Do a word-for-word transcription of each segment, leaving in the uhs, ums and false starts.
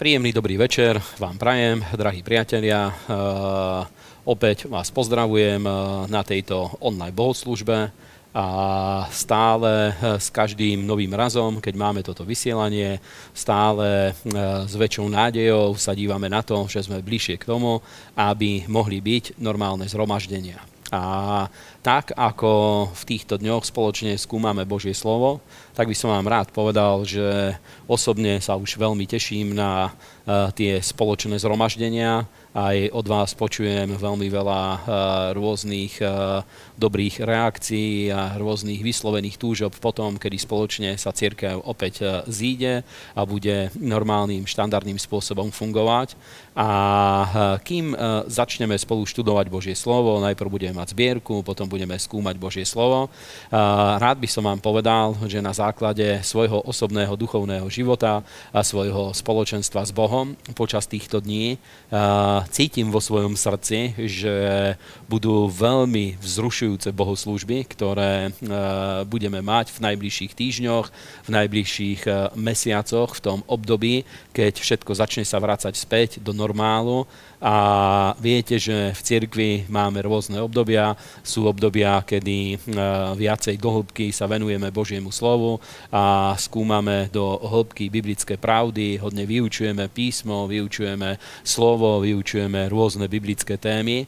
Príjemný dobrý večer vám prajem, drahí priatelia. E, opäť vás pozdravujem na tejto online bohoslúžbe a stále s každým novým razom, keď máme toto vysielanie, stále s väčšou nádejou sa dívame na to, že sme bližšie k tomu, aby mohli byť normálne zhromaždenia. A tak, ako v týchto dňoch spoločne skúmame Božie slovo, tak by som vám rád povedal, že osobne sa už veľmi teším na uh, tie spoločné zhromaždenia. Aj od vás počujem veľmi veľa uh, rôznych uh, dobrých reakcií a rôznych vyslovených túžob potom, kedy spoločne sa cirkev opäť uh, zíde a bude normálnym, štandardným spôsobom fungovať. A uh, kým uh, začneme spolu študovať Božie slovo, najprv budeme mať zbierku, potom budeme skúmať Božie slovo. Uh, rád by som vám povedal, že na základe svojho osobného duchovného života a svojho spoločenstva s Bohom počas týchto dní uh, cítim vo svojom srdci, že budú veľmi vzrušujúce bohoslúžby, ktoré uh, budeme mať v najbližších týždňoch, v najbližších uh, mesiacoch, v tom období, keď všetko začne sa vrácať späť do normálu. A viete, že v cirkvi máme rôzne obdobia. Sú obdobia, kedy viacej do hĺbky sa venujeme Božiemu slovu a skúmame do hĺbky biblické pravdy, hodne vyučujeme písmo, vyučujeme slovo, vyučujeme rôzne biblické témy.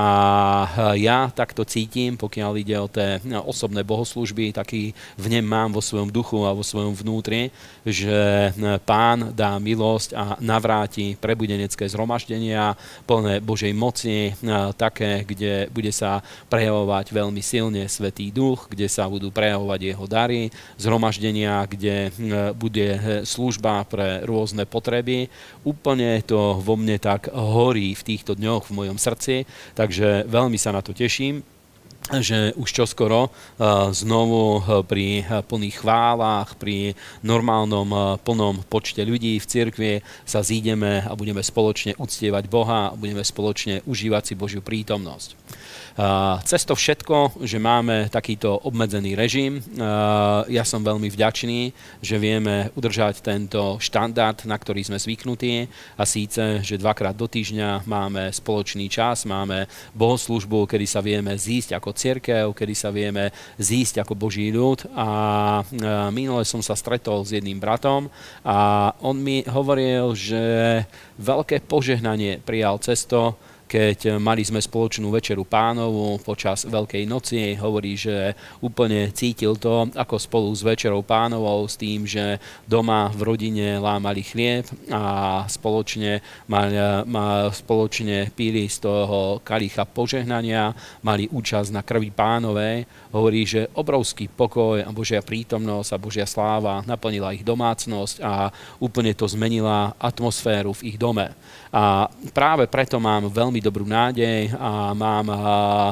A ja takto cítim, pokiaľ ide o tie osobné bohoslúžby, taký vnem mám vo svojom duchu a vo svojom vnútri, že Pán dá milosť a navráti prebudenecké zhromaždenia, plné Božej moci, také, kde bude sa prejavovať veľmi silne Svätý Duch, kde sa budú prejavovať jeho dary, zhromaždenia, kde bude služba pre rôzne potreby. Úplne to vo mne tak horí v týchto dňoch v mojom srdci, takže veľmi sa na to teším, že už čoskoro uh, znovu uh, pri uh, plných chválach, pri normálnom uh, plnom počte ľudí v cirkvi sa zídeme a budeme spoločne uctievať Boha a budeme spoločne užívať si Božiu prítomnosť. Uh, cez to všetko, že máme takýto obmedzený režim, uh, ja som veľmi vďačný, že vieme udržať tento štandard, na ktorý sme zvyknutí, a síce, že dvakrát do týždňa máme spoločný čas, máme bohoslúžbu, kedy sa vieme zísť ako cirkev, kedy sa vieme zísť ako Boží ľud. A uh, minule som sa stretol s jedným bratom a on mi hovoril, že veľké požehnanie prijal cez to, keď mali sme spoločnú večeru Pánovu počas Veľkej noci. Hovorí, že úplne cítil to, ako spolu s večerou Pánovou, s tým, že doma v rodine lámali chlieb a spoločne, mali, ma, spoločne pili z toho kalicha požehnania, mali účasť na krvi Pánovej. Hovorí, že obrovský pokoj a Božia prítomnosť a Božia sláva naplnila ich domácnosť a úplne to zmenila atmosféru v ich dome. A práve preto mám veľmi dobrú nádej a mám a, a,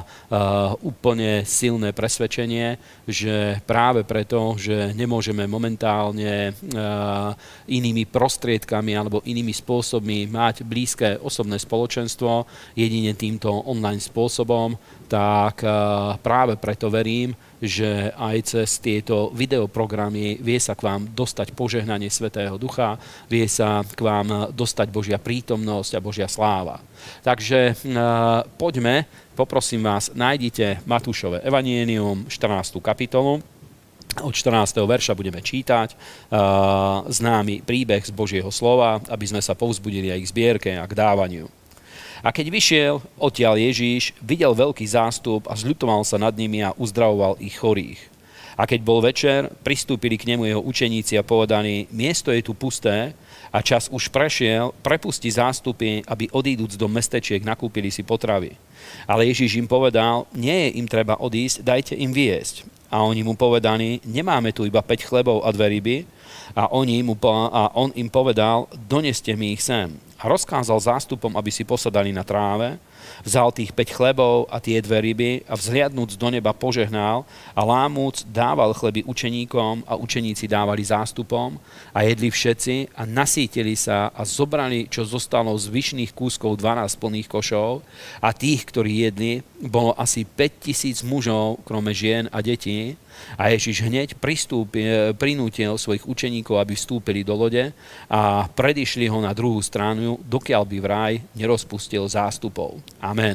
úplne silné presvedčenie, že práve preto, že nemôžeme momentálne a, inými prostriedkami alebo inými spôsobmi mať blízke osobné spoločenstvo, jedine týmto online spôsobom, tak a, práve preto verím, že aj cez tieto videoprogramy vie sa k vám dostať požehnanie Svätého Ducha, vie sa k vám dostať Božia prítomnosť a Božia sláva. Takže uh, poďme, poprosím vás, nájdite Matúšove evanjelium, štrnástu kapitolu. Od štrnásteho verša budeme čítať uh, známy príbeh z Božieho slova, aby sme sa povzbudili aj k zbierke a k dávaniu. A keď vyšiel odtiaľ Ježíš, videl veľký zástup a zľutoval sa nad nimi a uzdravoval ich chorých. A keď bol večer, pristúpili k nemu jeho učeníci a povedali: miesto je tu pusté a čas už prešiel, prepusti zástupy, aby odíduc do mestečiek nakúpili si potravy. Ale Ježíš im povedal: nie je im treba odísť, dajte im viesť. A oni mu povedali: nemáme tu iba päť chlebov a dve ryby. A, oni mu po, a on im povedal: doneste mi ich sem. A rozkázal zástupom, aby si posadali na tráve, vzal tých päť chlebov a tie dve ryby a vzhliadnúc do neba požehnal a lámúc dával chleby učeníkom a učeníci dávali zástupom a jedli všetci a nasýtili sa a zobrali, čo zostalo z zvyšných kúskov dvanásť plných košov, a tých, ktorí jedli, bolo asi päť tisíc mužov, krome žien a detí. A Ježiš hneď pristúpil, prinútil svojich učeníkov, aby vstúpili do lode a predišli ho na druhú stranu, dokiaľ by vraj nerozpustil zástupov. Amen.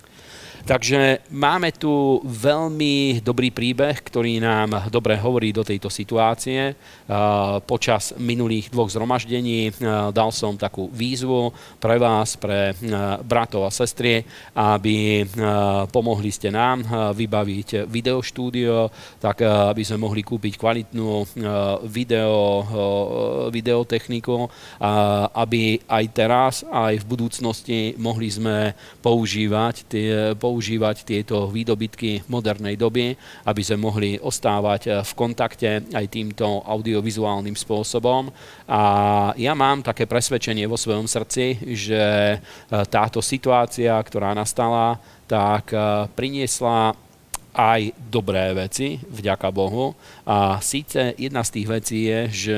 Takže máme tu veľmi dobrý príbeh, ktorý nám dobre hovorí do tejto situácie. Počas minulých dvoch zhromaždení dal som takú výzvu pre vás, pre bratov a sestry, aby pomohli ste nám vybaviť videoštúdio, tak aby sme mohli kúpiť kvalitnú video, videotechniku, aby aj teraz, aj v budúcnosti mohli sme používať tie používať tieto výdobytky modernej doby, aby sme mohli ostávať v kontakte aj týmto audiovizuálnym spôsobom. A ja mám také presvedčenie vo svojom srdci, že táto situácia, ktorá nastala, tak priniesla aj dobré veci, vďaka Bohu. A síce jedna z tých vecí je, že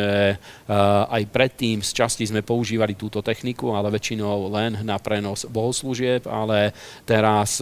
aj predtým z časti sme používali túto techniku, ale väčšinou len na prenos bohoslúžieb, ale teraz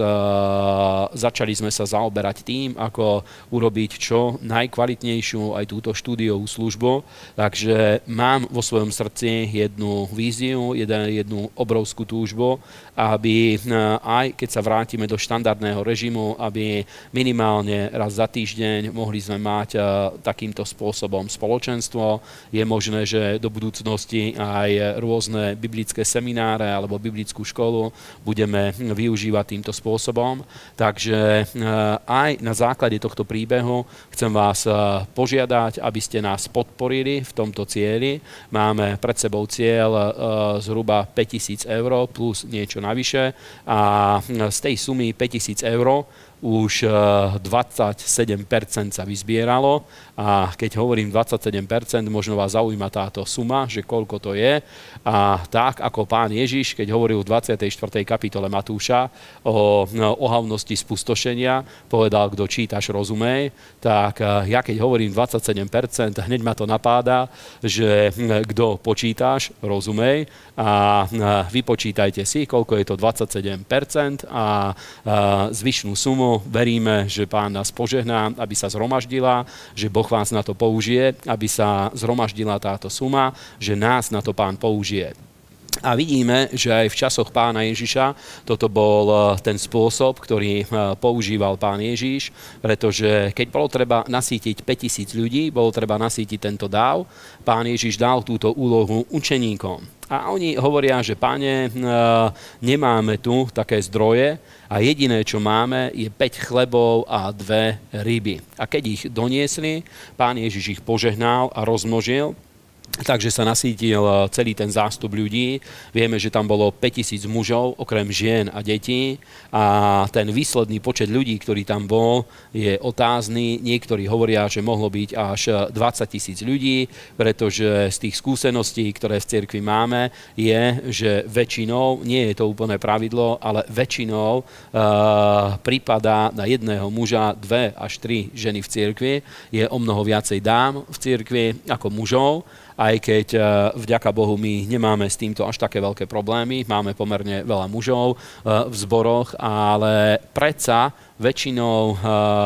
začali sme sa zaoberať tým, ako urobiť čo najkvalitnejšiu aj túto štúdiovú službu. Takže mám vo svojom srdci jednu víziu, jednu obrovskú túžbu, aby aj keď sa vrátime do štandardného režimu, aby minimálne raz za týždeň mohli sme mať takýmto spôsobom spoločenstvo. Je možné, že do budúcnosti aj rôzne biblické semináre alebo biblickú školu budeme využívať týmto spôsobom. Takže aj na základe tohto príbehu chcem vás požiadať, aby ste nás podporili v tomto cieli. Máme pred sebou cieľ zhruba päťtisíc eur plus niečo navyše a z tej sumy päťtisíc eur už dvadsaťsedem percent sa vyzbieralo a keď hovorím dvadsaťsedem percent, možno vás zaujíma táto suma, že koľko to je. A tak ako Pán Ježiš, keď hovoril v dvadsiatej štvrtej kapitole Matúša o ohavnosti spustošenia, povedal, kto čítaš, rozumej, tak ja keď hovorím dvadsaťsedem percent, hneď ma to napáda, že kto počítaš, rozumej a vypočítajte si, koľko je to dvadsaťsedem percent a zvyšnú sumu veríme, že Pán nás požehná, aby sa zhromaždila, že Boh vás na to použije, aby sa zhromaždila táto suma, že nás na to Pán použije. A vidíme, že aj v časoch Pána Ježiša toto bol ten spôsob, ktorý používal Pán Ježiš, pretože keď bolo treba nasýtiť päťtisíc ľudí, bolo treba nasýtiť tento dáv, Pán Ježiš dal túto úlohu učeníkom. A oni hovoria, že Pane, nemáme tu také zdroje a jediné, čo máme, je päť chlebov a dve ryby. A keď ich doniesli, Pán Ježiš ich požehnal a rozmnožil, takže sa nasýtil celý ten zástup ľudí. Vieme, že tam bolo päťtisíc mužov, okrem žien a detí. A ten výsledný počet ľudí, ktorý tam bol, je otázny. Niektorí hovoria, že mohlo byť až dvadsaťtisíc ľudí, pretože z tých skúseností, ktoré v cirkvi máme, je, že väčšinou, nie je to úplné pravidlo, ale väčšinou uh, prípada na jedného muža dve až tri ženy v cirkvi. Je o mnoho viacej dám v cirkvi ako mužov. Aj keď vďaka Bohu my nemáme s týmto až také veľké problémy, máme pomerne veľa mužov v zboroch, ale predsa väčšinou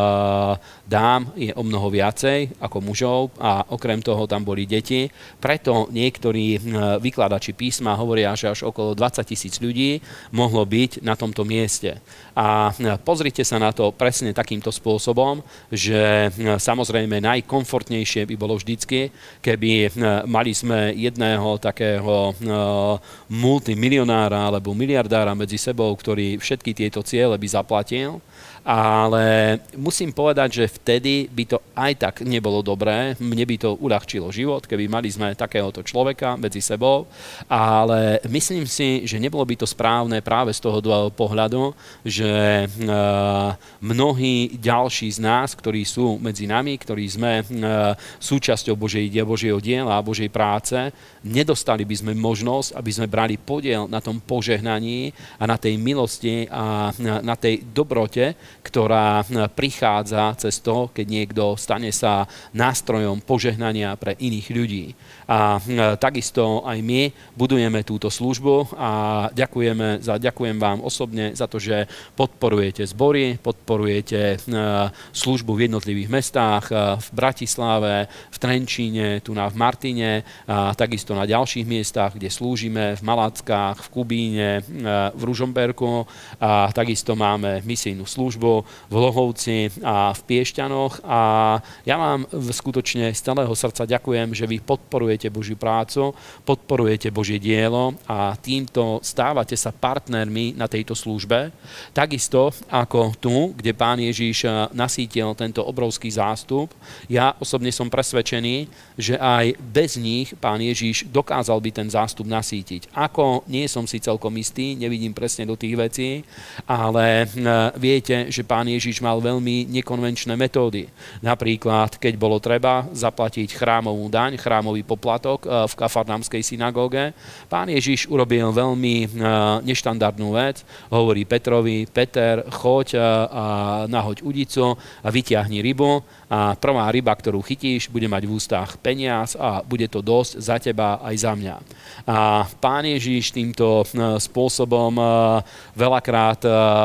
dám je o mnoho viacej ako mužov a okrem toho tam boli deti. Preto niektorí vykladači písma hovoria, že až okolo dvadsaťtisíc ľudí mohlo byť na tomto mieste. A pozrite sa na to presne takýmto spôsobom, že samozrejme najkomfortnejšie by bolo vždycky, keby mali sme jedného takého multimilionára alebo miliardára medzi sebou, ktorý všetky tieto ciele by zaplatil. Ale musím povedať, že vtedy by to aj tak nebolo dobré, mne by to uľahčilo život, keby mali sme takéhoto človeka medzi sebou, ale myslím si, že nebolo by to správne práve z toho pohľadu, že mnohí ďalší z nás, ktorí sú medzi nami, ktorí sme súčasťou Božej, Božieho diela a Božej práce, nedostali by sme možnosť, aby sme brali podiel na tom požehnaní a na tej milosti a na tej dobrote, slobode, ktorá prichádza cez to, keď niekto stane sa nástrojom požehnania pre iných ľudí. A takisto aj my budujeme túto službu a ďakujeme za, ďakujem vám osobne za to, že podporujete zbory, podporujete službu v jednotlivých mestách, v Bratislave, v Trenčíne, tu na v Martine, a takisto na ďalších miestach, kde slúžime, v Malackách, v Kubíne, v Ružomberku, a takisto máme misijnú službu v Lohovci a v Piešťanoch. A ja vám skutočne z celého srdca ďakujem, že vy podporujete Božiu prácu, podporujete Božie dielo a týmto stávate sa partnermi na tejto službe. Takisto ako tu, kde Pán Ježiš nasýtil tento obrovský zástup, ja osobne som presvedčený, že aj bez nich Pán Ježiš dokázal by ten zástup nasýtiť. Ako, nie som si celkom istý, nevidím presne do tých vecí, ale viete, že Pán Ježiš mal veľmi nekonvenčné metódy. Napríklad, keď bolo treba zaplatiť chrámovú daň, chrámový poplatok v Kafarnámskej synagóge, Pán Ježiš urobil veľmi neštandardnú vec. Hovorí Petrovi: Peter, choď a nahoď udicu a vyťahni rybu, a prvá ryba, ktorú chytíš, bude mať v ústach peniaz a bude to dosť za teba aj za mňa. A Pán Ježiš týmto spôsobom veľakrát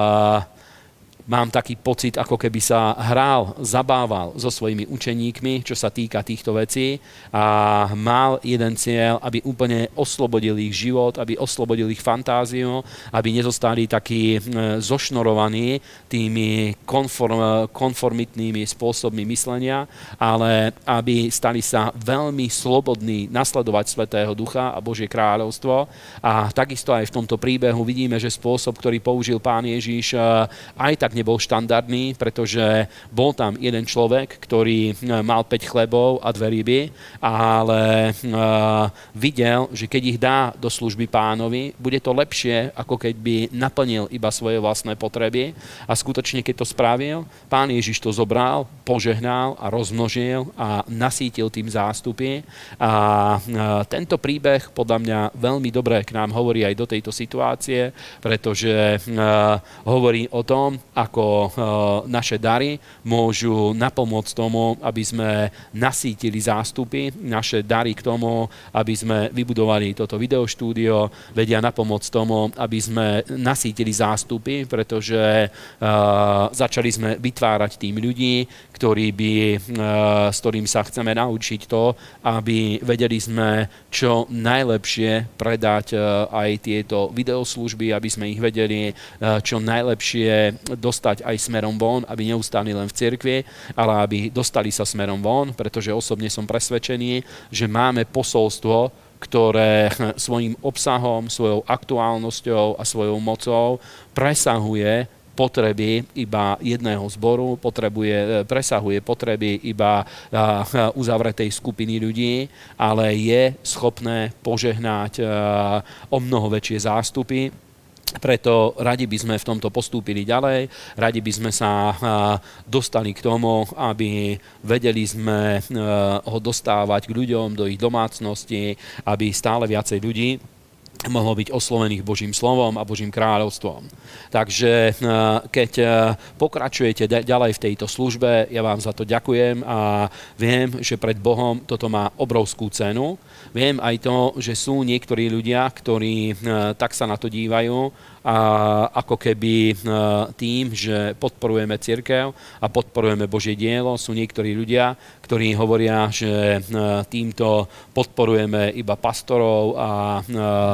mám taký pocit, ako keby sa hral, zabával so svojimi učeníkmi, čo sa týka týchto vecí, a mal jeden cieľ, aby úplne oslobodil ich život, aby oslobodil ich fantáziu, aby nezostali takí zošnorovaní tými konform, konformitnými spôsobmi myslenia, ale aby stali sa veľmi slobodní nasledovať Svätého Ducha a Božie kráľovstvo. A takisto aj v tomto príbehu vidíme, že spôsob, ktorý použil Pán Ježiš, aj tak nebol štandardný, pretože bol tam jeden človek, ktorý mal päť chlebov a dve ryby, ale videl, že keď ich dá do služby Pánovi, bude to lepšie, ako keď by naplnil iba svoje vlastné potreby. A skutočne, keď to spravil, Pán Ježiš to zobral, požehnal a rozmnožil a nasýtil tým zástupy. A tento príbeh podľa mňa veľmi dobre k nám hovorí aj do tejto situácie, pretože hovorí o tom, ako naše dary môžu napomôcť tomu, aby sme nasýtili zástupy, naše dary k tomu, aby sme vybudovali toto videoštúdio, vedia napomôcť tomu, aby sme nasýtili zástupy, pretože začali sme vytvárať tým ľudí, ktorí by, s ktorým sa chceme naučiť to, aby vedeli sme čo najlepšie predať aj tieto videoslužby, aby sme ich vedeli čo najlepšie dostať aj smerom von, aby neustáli len v cirkvi, ale aby dostali sa smerom von, pretože osobne som presvedčený, že máme posolstvo, ktoré svojím obsahom, svojou aktuálnosťou a svojou mocou presahuje potreby iba jedného zboru, potrebuje, presahuje potreby iba uzavretej skupiny ľudí, ale je schopné požehnať o mnoho väčšie zástupy. Preto radi by sme v tomto postúpili ďalej, radi by sme sa dostali k tomu, aby vedeli sme ho dostávať k ľuďom do ich domácnosti, aby stále viacej ľudí mohlo byť oslovených Božím slovom a Božím kráľovstvom. Takže keď pokračujete ďalej v tejto službe, ja vám za to ďakujem a viem, že pred Bohom toto má obrovskú cenu. Viem aj to, že sú niektorí ľudia, ktorí tak sa na to dívajú, a ako keby tým, že podporujeme cirkev a podporujeme Božie dielo, sú niektorí ľudia, ktorí hovoria, že týmto podporujeme iba pastorov a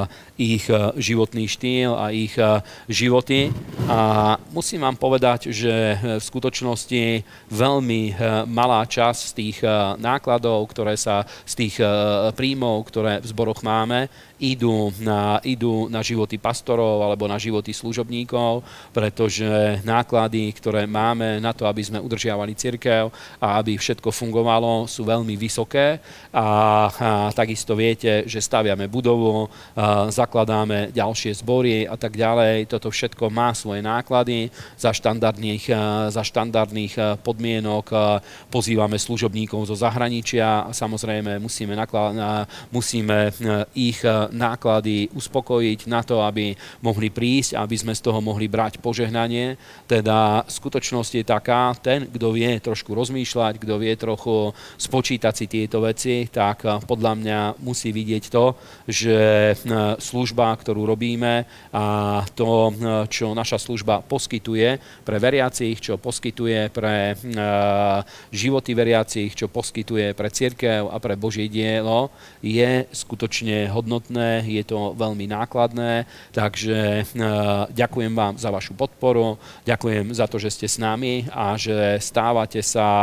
ich životný štýl a ich životy. A musím vám povedať, že v skutočnosti veľmi malá časť z tých nákladov, ktoré sa z tých príjmov, ktoré v zboroch máme, idú na, idú na životy pastorov alebo na životy služobníkov, pretože náklady, ktoré máme na to, aby sme udržiavali cirkev a aby všetko fungovalo, sú veľmi vysoké. A, a takisto viete, že staviame budovu, a zakladáme ďalšie zbory a tak ďalej. Toto všetko má svoje náklady. Za štandardných, za štandardných podmienok pozývame služobníkov zo zahraničia a samozrejme musíme, naklad, musíme ich náklady uspokojiť na to, aby mohli prísť prísť, aby sme z toho mohli brať požehnanie. Teda skutočnosť je taká, ten, kto vie trošku rozmýšľať, kto vie trochu spočítať si tieto veci, tak podľa mňa musí vidieť to, že služba, ktorú robíme a to, čo naša služba poskytuje pre veriacich, čo poskytuje pre životy veriacich, čo poskytuje pre cirkev a pre Božie dielo, je skutočne hodnotné, je to veľmi nákladné, takže ďakujem vám za vašu podporu, ďakujem za to, že ste s nami a že stávate sa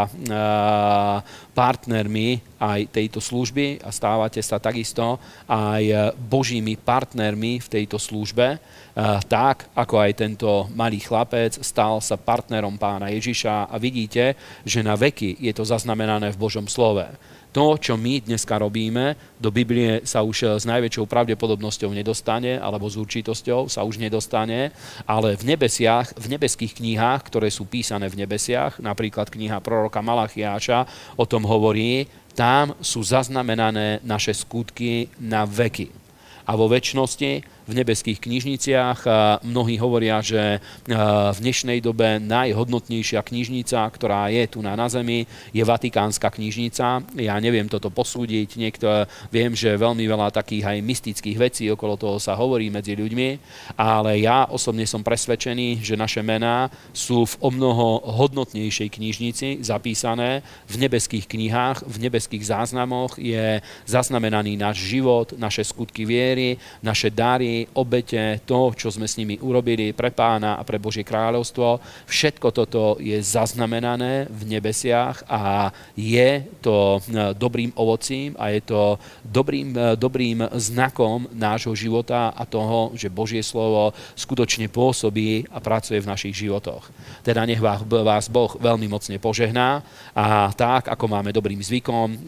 partnermi aj tejto služby a stávate sa takisto aj Božími partnermi v tejto službe, tak ako aj tento malý chlapec stal sa partnerom Pána Ježiša a vidíte, že na veky je to zaznamenané v Božom slove. To, čo my dneska robíme, do Biblie sa už s najväčšou pravdepodobnosťou nedostane, alebo s určitosťou sa už nedostane, ale v nebesiach, v nebeských knihách, ktoré sú písané v nebesiach, napríklad kniha proroka Malachiáša o tom hovorí, tam sú zaznamenané naše skutky na veky. A vo večnosti v nebeských knižniciach mnohí hovoria, že v dnešnej dobe najhodnotnejšia knižnica, ktorá je tu na, na zemi, je Vatikánska knižnica. Ja neviem toto posúdiť, niekto, viem, že veľmi veľa takých aj mystických vecí okolo toho sa hovorí medzi ľuďmi, ale ja osobne som presvedčený, že naše mená sú v omnoho hodnotnejšej knižnici zapísané v nebeských knihách, v nebeských záznamoch je zaznamenaný náš život, naše skutky viery, naše dary, obete, to, čo sme s nimi urobili pre Pána a pre Božie kráľovstvo. Všetko toto je zaznamenané v nebesiach a je to dobrým ovocím a je to dobrým, dobrým znakom nášho života a toho, že Božie slovo skutočne pôsobí a pracuje v našich životoch. Teda nech vás Boh veľmi mocne požehná a tak, ako máme dobrým zvykom,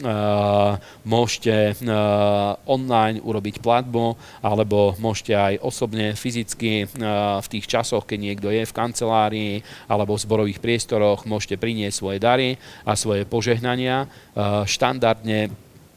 môžete online urobiť platbu alebo môžete aj osobne, fyzicky v tých časoch, keď niekto je v kancelárii alebo v zborových priestoroch, môžete priniesť svoje dary a svoje požehnania. Štandardne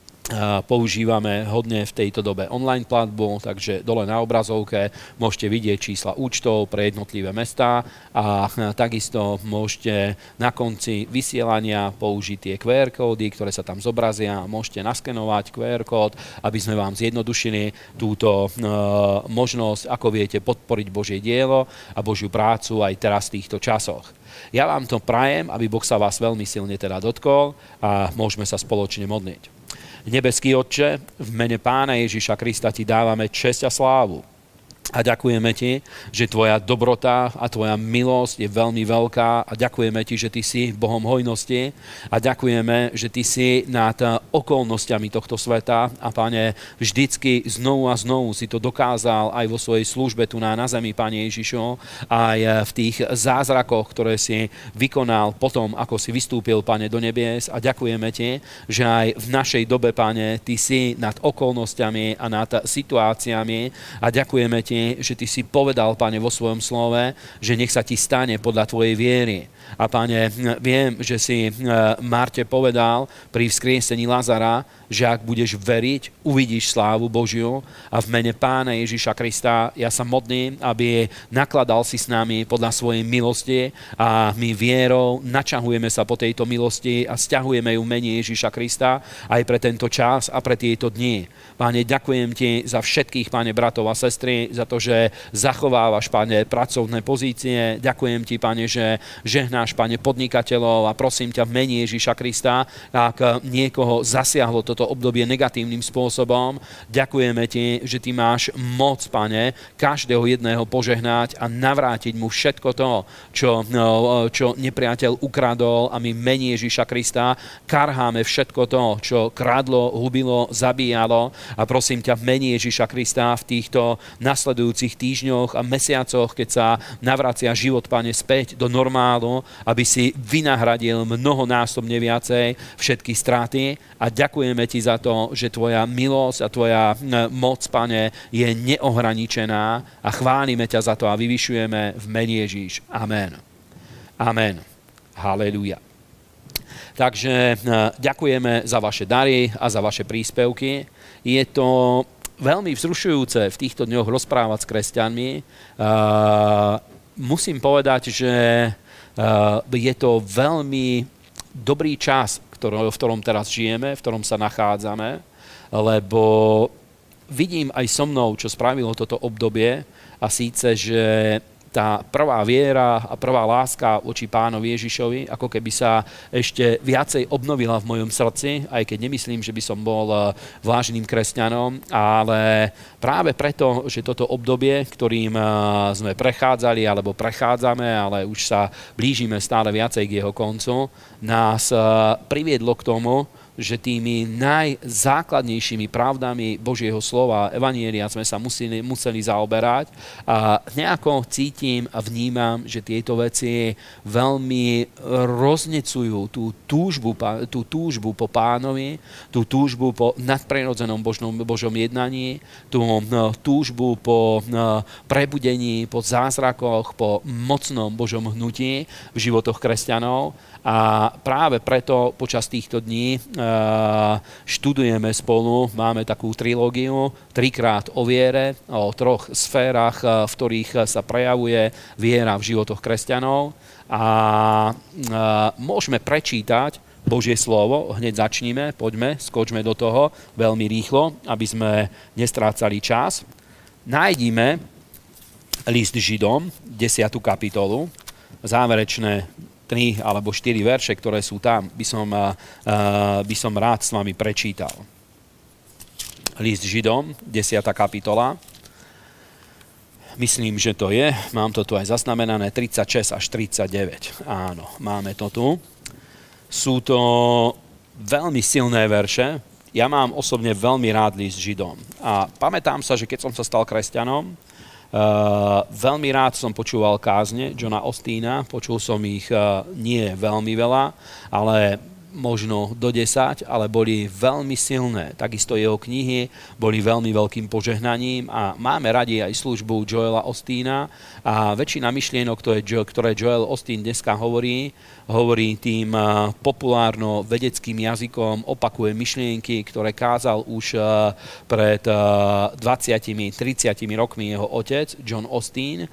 používame hodne v tejto dobe online platbu, takže dole na obrazovke môžete vidieť čísla účtov pre jednotlivé mestá a takisto môžete na konci vysielania použiť tie kú er kódy, ktoré sa tam zobrazia. Môžete naskenovať kú er kód, aby sme vám zjednodušili túto možnosť, ako viete podporiť Božie dielo a Božiu prácu aj teraz v týchto časoch. Ja vám to prajem, aby Boh sa vás veľmi silne teda dotkol a môžeme sa spoločne modliť. Nebeský Otče, v mene Pána Ježiša Krista ti dávame česť a slávu. A ďakujeme ti, že tvoja dobrota a tvoja milosť je veľmi veľká a ďakujeme ti, že ty si Bohom hojnosti a ďakujeme, že ty si nad okolnostiami tohto sveta a Pane, vždycky znovu a znovu si to dokázal aj vo svojej službe tu na, na zemi, Pane Ježišu, aj v tých zázrakoch, ktoré si vykonal potom, ako si vystúpil, Pane, do nebies a ďakujeme ti, že aj v našej dobe, Pane, ty si nad okolnostiami a nad situáciami a ďakujeme ti, že ty si povedal, Pane, vo svojom slove, že nech sa ti stane podľa tvojej viery. A Pane, viem, že si Marte povedal pri vzkriesení Lazara, že ak budeš veriť, uvidíš slávu Božiu a v mene Pána Ježiša Krista ja sa modlím, aby nakladal si s nami podľa svojej milosti a my vierou načahujeme sa po tejto milosti a sťahujeme ju v mene Ježiša Krista aj pre tento čas a pre tieto dni. Páne, ďakujem ti za všetkých, Pane, bratov a sestry, za to, že zachovávaš, Pane, pracovné pozície. Ďakujem ti, Pane, že žehnáš, Pane, podnikateľov a prosím ťa v mene Ježiša Krista, ak niekoho zasiahlo toto obdobie negatívnym spôsobom, ďakujeme ti, že ty máš moc, Pane, každého jedného požehnať a navrátiť mu všetko to, čo, čo nepriateľ ukradol a my v mene Ježiša Krista karháme všetko to, čo kradlo, hubilo, zabíjalo a prosím ťa v mene Ježiša Krista v týchto nasledujúcich týždňoch a mesiacoch, keď sa navracia život, Pane, späť do normálu, aby si vynahradil mnohonásobne viacej všetky straty a ďakujeme ti za to, že tvoja milosť a tvoja moc, Pane, je neohraničená a chválime ťa za to a vyvyšujeme v mene Ježíš. Amen. Amen. Halelúja. Takže ďakujeme za vaše dary a za vaše príspevky. Je to veľmi vzrušujúce v týchto dňoch rozprávať s kresťanmi. Uh, musím povedať, že uh, je to veľmi dobrý čas, ktorý, v ktorom teraz žijeme, v ktorom sa nachádzame, lebo vidím aj so mnou, čo spravilo toto obdobie, a síce, že tá prvá viera a prvá láska voči Pánovi Ježišovi, ako keby sa ešte viacej obnovila v mojom srdci, aj keď nemyslím, že by som bol vážnym kresťanom, ale práve preto, že toto obdobie, ktorým sme prechádzali alebo prechádzame, ale už sa blížime stále viacej k jeho koncu, nás priviedlo k tomu, že tými najzákladnejšími pravdami Božieho slova, evanjelia sme sa museli, museli zaoberať a nejako cítim a vnímam, že tieto veci veľmi roznecujú tú túžbu, tú túžbu po Pánovi, tú túžbu po nadprirodzenom Božnom, Božom jednaní, tú túžbu po prebudení, po zázrakoch, po mocnom Božom hnutí v životoch kresťanov. A práve preto počas týchto dní študujeme spolu, máme takú trilógiu, trikrát o viere, o troch sférach, v ktorých sa prejavuje viera v životoch kresťanov. A môžeme prečítať Božie slovo, hneď začníme, poďme, skočme do toho veľmi rýchlo, aby sme nestrácali čas. Nájdime list Židom, desiatu kapitolu, záverečné tri alebo štyri verše, ktoré sú tam, by som, uh, by som rád s vami prečítal. List Židom, desiata kapitola. Myslím, že to je. Mám to tu aj zaznamenané. tridsaťšesť až tridsaťdeväť. Áno, máme to tu. Sú to veľmi silné verše. Ja mám osobne veľmi rád list Židom. A pamätám sa, že keď som sa stal kresťanom, Uh, veľmi rád som počúval kázne Johna Ostina, počul som ich uh, nie veľmi veľa, ale možno do desať, ale boli veľmi silné. Takisto jeho knihy boli veľmi veľkým požehnaním a máme radi aj službu Joela Ostina a väčšina myšlienok, ktoré Joel Osteen dneska hovorí, hovorí tým populárno vedeckým jazykom, opakuje myšlienky, ktoré kázal už pred dvadsiatimi tridsiatimi rokmi jeho otec, John Osteen,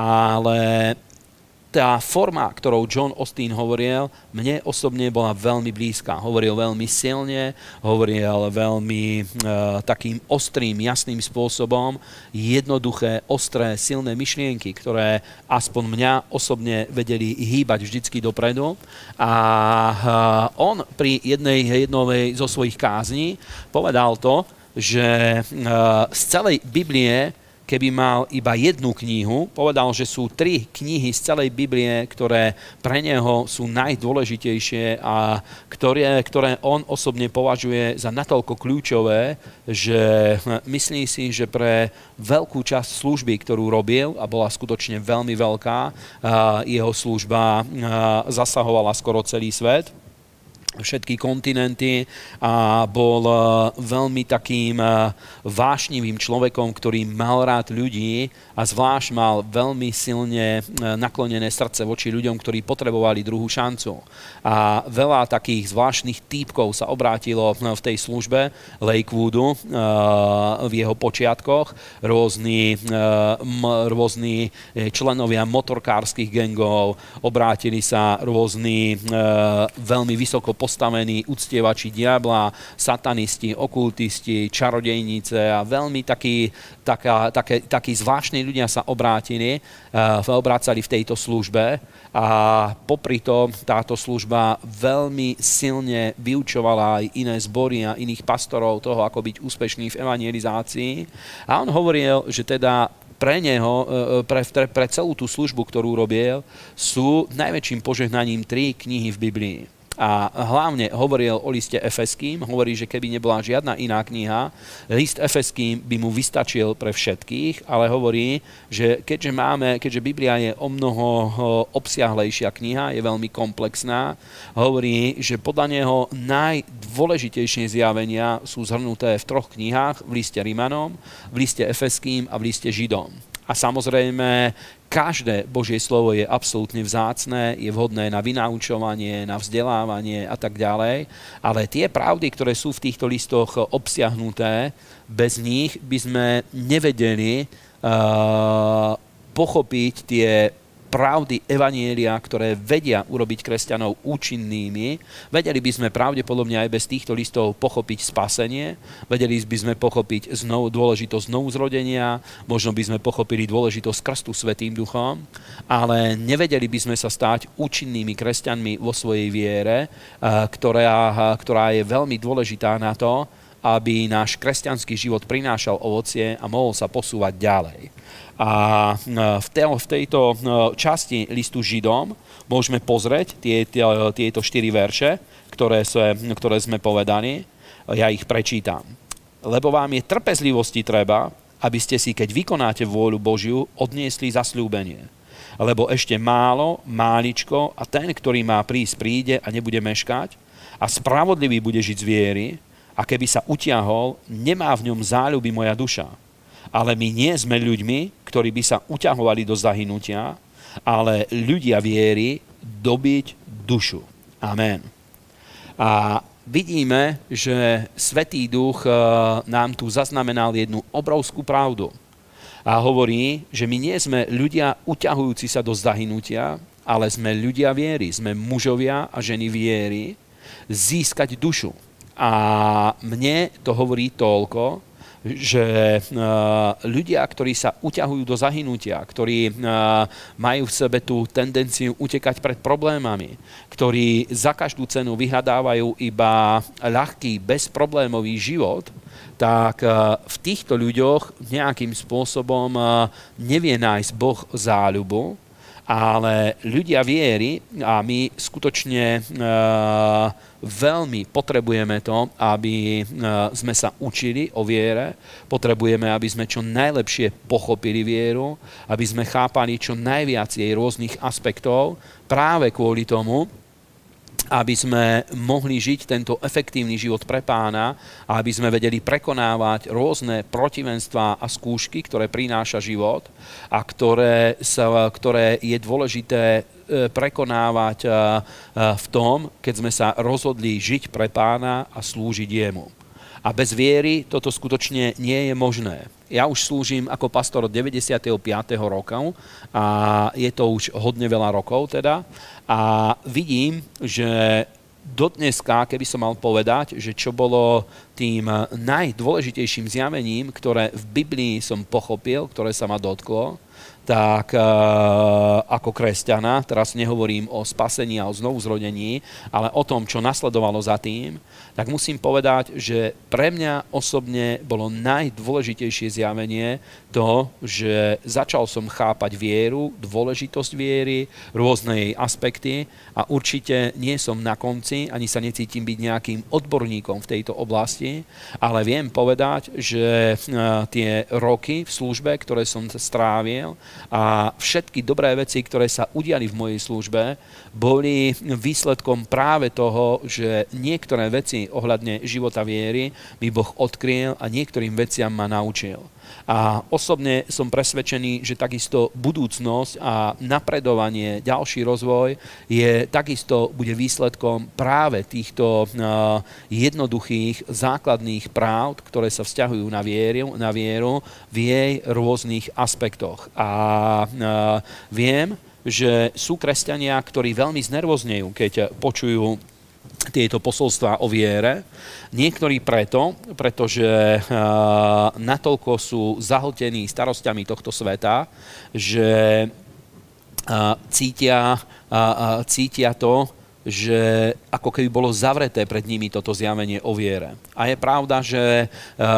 ale tá forma, ktorou John Osteen hovoril, mne osobne bola veľmi blízka. Hovoril veľmi silne, hovoril veľmi e, takým ostrým, jasným spôsobom, jednoduché, ostré, silné myšlienky, ktoré aspoň mňa osobne vedeli hýbať vždycky dopredu. A e, on pri jednej, jednej zo svojich kázní povedal to, že e, z celej Biblie, keby mal iba jednu knihu, povedal, že sú tri knihy z celej Biblie, ktoré pre neho sú najdôležitejšie a ktoré, ktoré on osobne považuje za natoľko kľúčové, že myslí si, že pre veľkú časť služby, ktorú robil, a bola skutočne veľmi veľká, jeho služba zasahovala skoro celý svet, všetky kontinenty a bol veľmi takým vášnivým človekom, ktorý mal rád ľudí a zvlášť mal veľmi silne naklonené srdce voči ľuďom, ktorí potrebovali druhú šancu. A veľa takých zvláštnych týpkov sa obrátilo v tej službe Lakewoodu v jeho počiatkoch. Rôzni, rôzni členovia motorkárskych gangov, obrátili sa rôzni veľmi vysoko postavení uctievači diabla, satanisti, okultisti, čarodejnice a veľmi takí, taká, také, takí zvláštni ľudia sa obrátili, uh, obrácali v tejto službe a popri tom táto služba veľmi silne vyučovala aj iné zbory a iných pastorov toho, ako byť úspešný v evangelizácii. A on hovoril, že teda pre neho, pre, pre celú tú službu, ktorú robil, sú najväčším požehnaním tri knihy v Biblii. A hlavne hovoril o liste Efeským, hovorí, že keby nebola žiadna iná kniha, list Efeským by mu vystačil pre všetkých, ale hovorí, že keďže máme, keďže Biblia je o mnoho obsiahlejšia kniha, je veľmi komplexná, hovorí, že podľa neho najdôležitejšie zjavenia sú zhrnuté v troch knihách, v liste Rimanom, v liste Efeským a v liste Židom. A samozrejme, každé Božie slovo je absolútne vzácne, je vhodné na vynaučovanie, na vzdelávanie a tak ďalej, ale tie pravdy, ktoré sú v týchto listoch obsiahnuté, bez nich by sme nevedeli uh, pochopiť tie pravdy evanjelia, ktoré vedia urobiť kresťanov účinnými. Vedeli by sme pravdepodobne aj bez týchto listov pochopiť spasenie, vedeli by sme pochopiť znovu, dôležitosť znovuzrodenia, možno by sme pochopili dôležitosť krstu Svätým Duchom, ale nevedeli by sme sa stať účinnými kresťanmi vo svojej viere, ktorá, ktorá je veľmi dôležitá na to, aby náš kresťanský život prinášal ovocie a mohol sa posúvať ďalej. A v, te, v tejto časti listu Židom môžeme pozrieť tie, tie, tieto štyri verše, ktoré, sa, ktoré sme povedali. Ja ich prečítam. Lebo vám je trpezlivosti treba, aby ste si, keď vykonáte vôľu Božiu, odniesli zasľúbenie. Lebo ešte málo, máličko a ten, ktorý má prísť, príde a nebude meškať a spravodlivý bude žiť z viery a keby sa utiahol, nemá v ňom záľuby moja duša. Ale my nie sme ľuďmi, ktorí by sa uťahovali do zahynutia, ale ľudia viery dobiť dušu. Amen. A vidíme, že Svätý Duch nám tu zaznamenal jednu obrovskú pravdu. A hovorí, že my nie sme ľudia uťahujúci sa do zahynutia, ale sme ľudia viery, sme mužovia a ženy viery, získať dušu. A mne to hovorí toľko, že ľudia, ktorí sa uťahujú do zahynutia, ktorí majú v sebe tú tendenciu utekať pred problémami, ktorí za každú cenu vyhľadávajú iba ľahký, bezproblémový život, tak v týchto ľuďoch nejakým spôsobom nevie nájsť Boh záľubu, ale ľudia viery, a my skutočne veľmi potrebujeme to, aby sme sa učili o viere, potrebujeme, aby sme čo najlepšie pochopili vieru, aby sme chápali čo najviac jej rôznych aspektov, práve kvôli tomu, aby sme mohli žiť tento efektívny život pre Pána a aby sme vedeli prekonávať rôzne protivenstvá a skúšky, ktoré prináša život a ktoré, sa, ktoré je dôležité prekonávať v tom, keď sme sa rozhodli žiť pre Pána a slúžiť Jemu. A bez viery toto skutočne nie je možné. Ja už slúžim ako pastor od deväťdesiateho piateho roku a je to už hodne veľa rokov teda. A vidím, že dodneska, keby som mal povedať, že čo bolo tým najdôležitejším zjavením, ktoré v Biblii som pochopil, ktoré sa ma dotklo, tak uh, ako kresťana, teraz nehovorím o spasení a o znovuzrodení, ale o tom, čo nasledovalo za tým, tak musím povedať, že pre mňa osobne bolo najdôležitejšie zjavenie to, že začal som chápať vieru, dôležitosť viery, rôzne jej aspekty a určite nie som na konci, ani sa necítim byť nejakým odborníkom v tejto oblasti, ale viem povedať, že uh, tie roky v službe, ktoré som strávil, a všetky dobré veci, ktoré sa udiali v mojej službe, boli výsledkom práve toho, že niektoré veci ohľadne života viery mi Boh odkryl a niektorým veciam ma naučil. A osobne som presvedčený, že takisto budúcnosť a napredovanie, ďalší rozvoj je takisto bude výsledkom práve týchto uh, jednoduchých základných práv, ktoré sa vzťahujú na vieru, na vieru v jej rôznych aspektoch. A uh, viem, že sú kresťania, ktorí veľmi znervoznejú, keď počujú tieto posolstvá o viere. Niektorí preto, pretože uh, natoľko sú zahltení starosťami tohto sveta, že uh, cítia, uh, cítia to, že ako keby bolo zavreté pred nimi toto zjavenie o viere. A je pravda, že uh,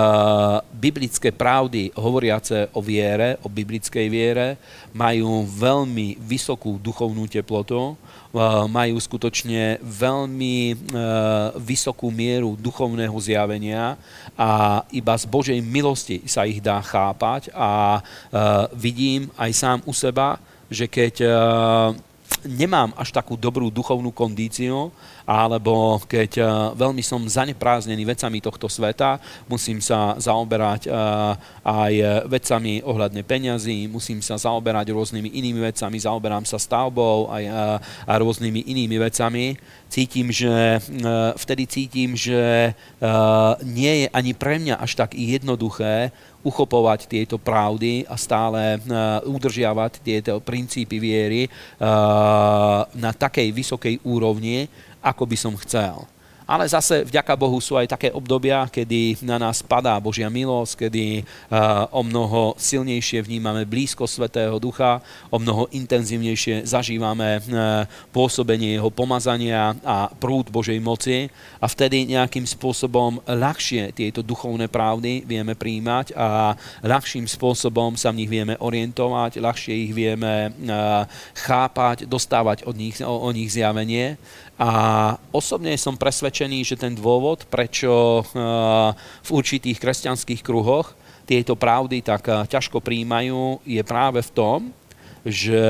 biblické pravdy hovoriace o viere, o biblickej viere, majú veľmi vysokú duchovnú teplotu, uh, majú skutočne veľmi uh, vysokú mieru duchovného zjavenia a iba z Božej milosti sa ich dá chápať a uh, vidím aj sám u seba, že keď uh, nemám až takú dobrú duchovnú kondíciu alebo keď uh, veľmi som zanepráznený vecami tohto sveta, musím sa zaoberať uh, aj vecami ohľadne peňazí, musím sa zaoberať rôznymi inými vecami, zaoberám sa stavbou aj, uh, a rôznymi inými vecami. Cítim, že uh, vtedy cítim, že uh, nie je ani pre mňa až tak jednoduché uchopovať tieto pravdy a stále uh, udržiavať tieto princípy viery uh, na takej vysokej úrovni, ako by som chcel. Ale zase, vďaka Bohu, sú aj také obdobia, kedy na nás padá Božia milosť, kedy uh, o mnoho silnejšie vnímame blízkosť Svätého Ducha, o mnoho intenzívnejšie zažívame uh, pôsobenie jeho pomazania a prúd Božej moci a vtedy nejakým spôsobom ľahšie tieto duchovné pravdy vieme prijímať a ľahším spôsobom sa v nich vieme orientovať, ľahšie ich vieme uh, chápať, dostávať od nich, o, o nich zjavenie. A osobne som presvedčený, že ten dôvod, prečo v určitých kresťanských kruhoch tieto pravdy tak ťažko prijímajú, je práve v tom, že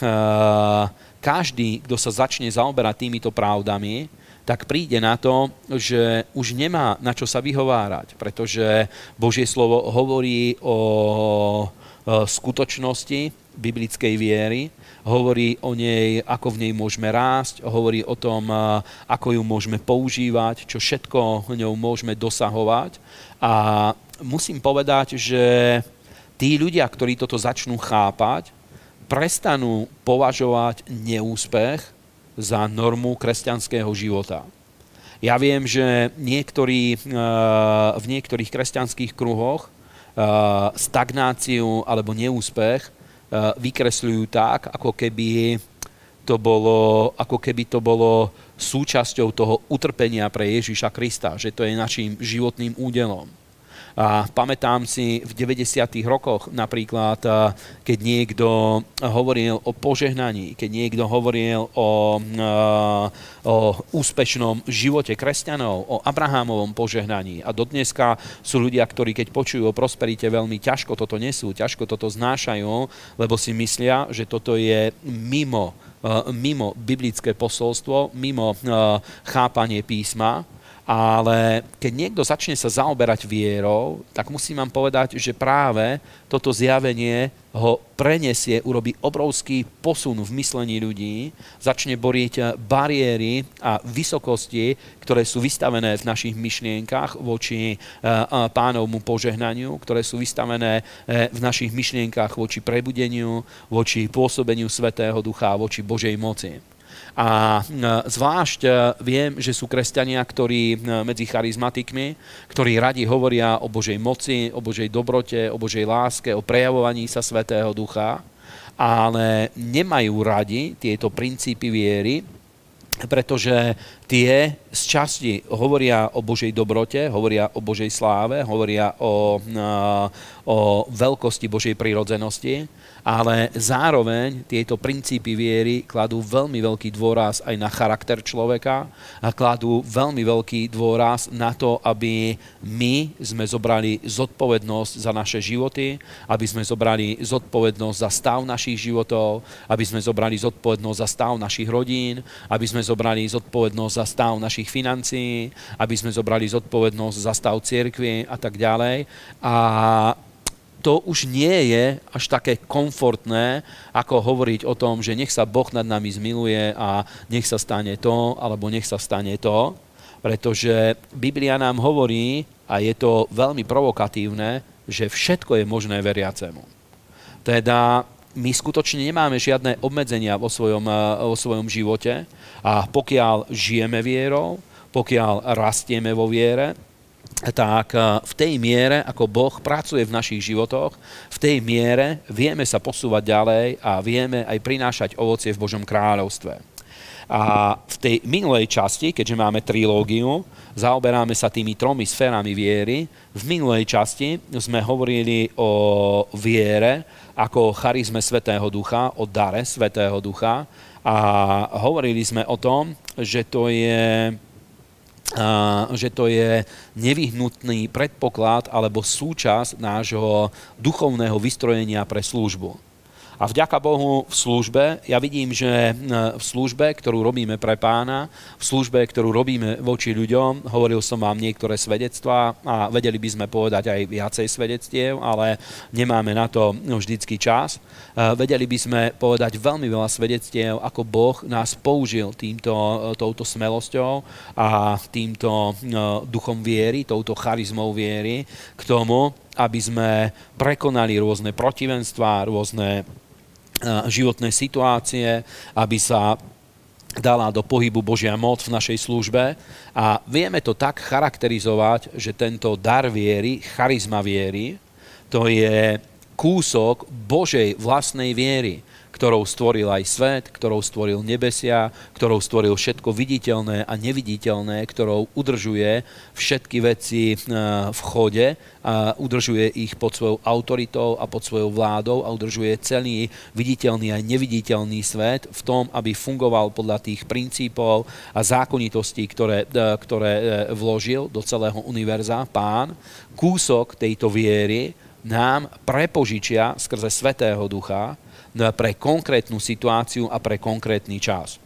každý, kto sa začne zaoberať týmito pravdami, tak príde na to, že už nemá na čo sa vyhovárať, pretože Božie slovo hovorí o skutočnosti biblickej viery, hovorí o nej, ako v nej môžeme rásť, hovorí o tom, ako ju môžeme používať, čo všetko ňou môžeme dosahovať. A musím povedať, že tí ľudia, ktorí toto začnú chápať, prestanú považovať neúspech za normu kresťanského života. Ja viem, že niektorí, v niektorých kresťanských kruhoch stagnáciu alebo neúspech vykresľujú tak, ako keby to bolo, ako keby to bolo súčasťou toho utrpenia pre Ježiša Krista, že to je našim životným údelom. A pamätám si v deväťdesiatych rokoch napríklad, keď niekto hovoril o požehnaní, keď niekto hovoril o, o úspešnom živote kresťanov, o Abrahámovom požehnaní. A dodneska sú ľudia, ktorí keď počujú o prosperite, veľmi ťažko toto nesú, ťažko toto znášajú, lebo si myslia, že toto je mimo, mimo biblické posolstvo, mimo chápanie písma. Ale keď niekto začne sa zaoberať vierou, tak musím vám povedať, že práve toto zjavenie ho prenesie, urobí obrovský posun v myslení ľudí, začne boriť bariéry a vysokosti, ktoré sú vystavené v našich myšlienkach voči Pánovmu požehnaniu, ktoré sú vystavené v našich myšlienkach voči prebudeniu, voči pôsobeniu Svätého Ducha, voči Božej moci. A zvlášť viem, že sú kresťania, ktorí medzi charizmatikmi, ktorí radi hovoria o Božej moci, o Božej dobrote, o Božej láske, o prejavovaní sa Svätého Ducha, ale nemajú radi tieto princípy viery, pretože tie z časti hovoria o Božej dobrote, hovoria o Božej sláve, hovoria o, o veľkosti Božej prirodzenosti, ale zároveň tieto princípy viery kladú veľmi veľký dôraz aj na charakter človeka a kladú veľmi veľký dôraz na to, aby my sme zobrali zodpovednosť za naše životy, aby sme zobrali zodpovednosť za stav našich životov, aby sme zobrali zodpovednosť za stav našich rodín, aby sme zobrali zodpovednosť za stav našich financií, aby sme zobrali zodpovednosť za stav cirkvi a tak ďalej. A to už nie je až také komfortné, ako hovoriť o tom, že nech sa Boh nad nami zmiluje a nech sa stane to, alebo nech sa stane to, pretože Biblia nám hovorí, a je to veľmi provokatívne, že všetko je možné veriacemu. Teda my skutočne nemáme žiadne obmedzenia vo svojom, vo svojom živote a pokiaľ žijeme vierou, pokiaľ rastieme vo viere, tak v tej miere, ako Boh pracuje v našich životoch, v tej miere vieme sa posúvať ďalej a vieme aj prinášať ovocie v Božom kráľovstve. A v tej minulej časti, keďže máme trilógiu, zaoberáme sa tými tromi sférami viery. V minulej časti sme hovorili o viere ako o charizme Svätého Ducha, o dare Svätého Ducha a hovorili sme o tom, že to je Uh, že to je nevyhnutný predpoklad alebo súčasť nášho duchovného vystrojenia pre službu. A vďaka Bohu v službe, ja vidím, že v službe, ktorú robíme pre Pána, v službe, ktorú robíme voči ľuďom, hovoril som vám niektoré svedectvá a vedeli by sme povedať aj viacej svedectiev, ale nemáme na to vždycky čas. Vedeli by sme povedať veľmi veľa svedectiev, ako Boh nás použil týmto, touto smelosťou a týmto duchom viery, touto charizmou viery k tomu, aby sme prekonali rôzne protivenstvá, rôzne životné situácie, aby sa dala do pohybu Božia moc v našej službe. A vieme to tak charakterizovať, že tento dar viery, charizma viery, to je kúsok Božej vlastnej viery, ktorou stvoril aj svet, ktorou stvoril nebesia, ktorou stvoril všetko viditeľné a neviditeľné, ktorou udržuje všetky veci v chode a udržuje ich pod svojou autoritou a pod svojou vládou a udržuje celý viditeľný aj neviditeľný svet v tom, aby fungoval podľa tých princípov a zákonitostí, ktoré, ktoré vložil do celého univerza Pán. Kúsok tejto viery nám prepožičia skrze Svätého Ducha pre konkrétnu situáciu a pre konkrétny čas.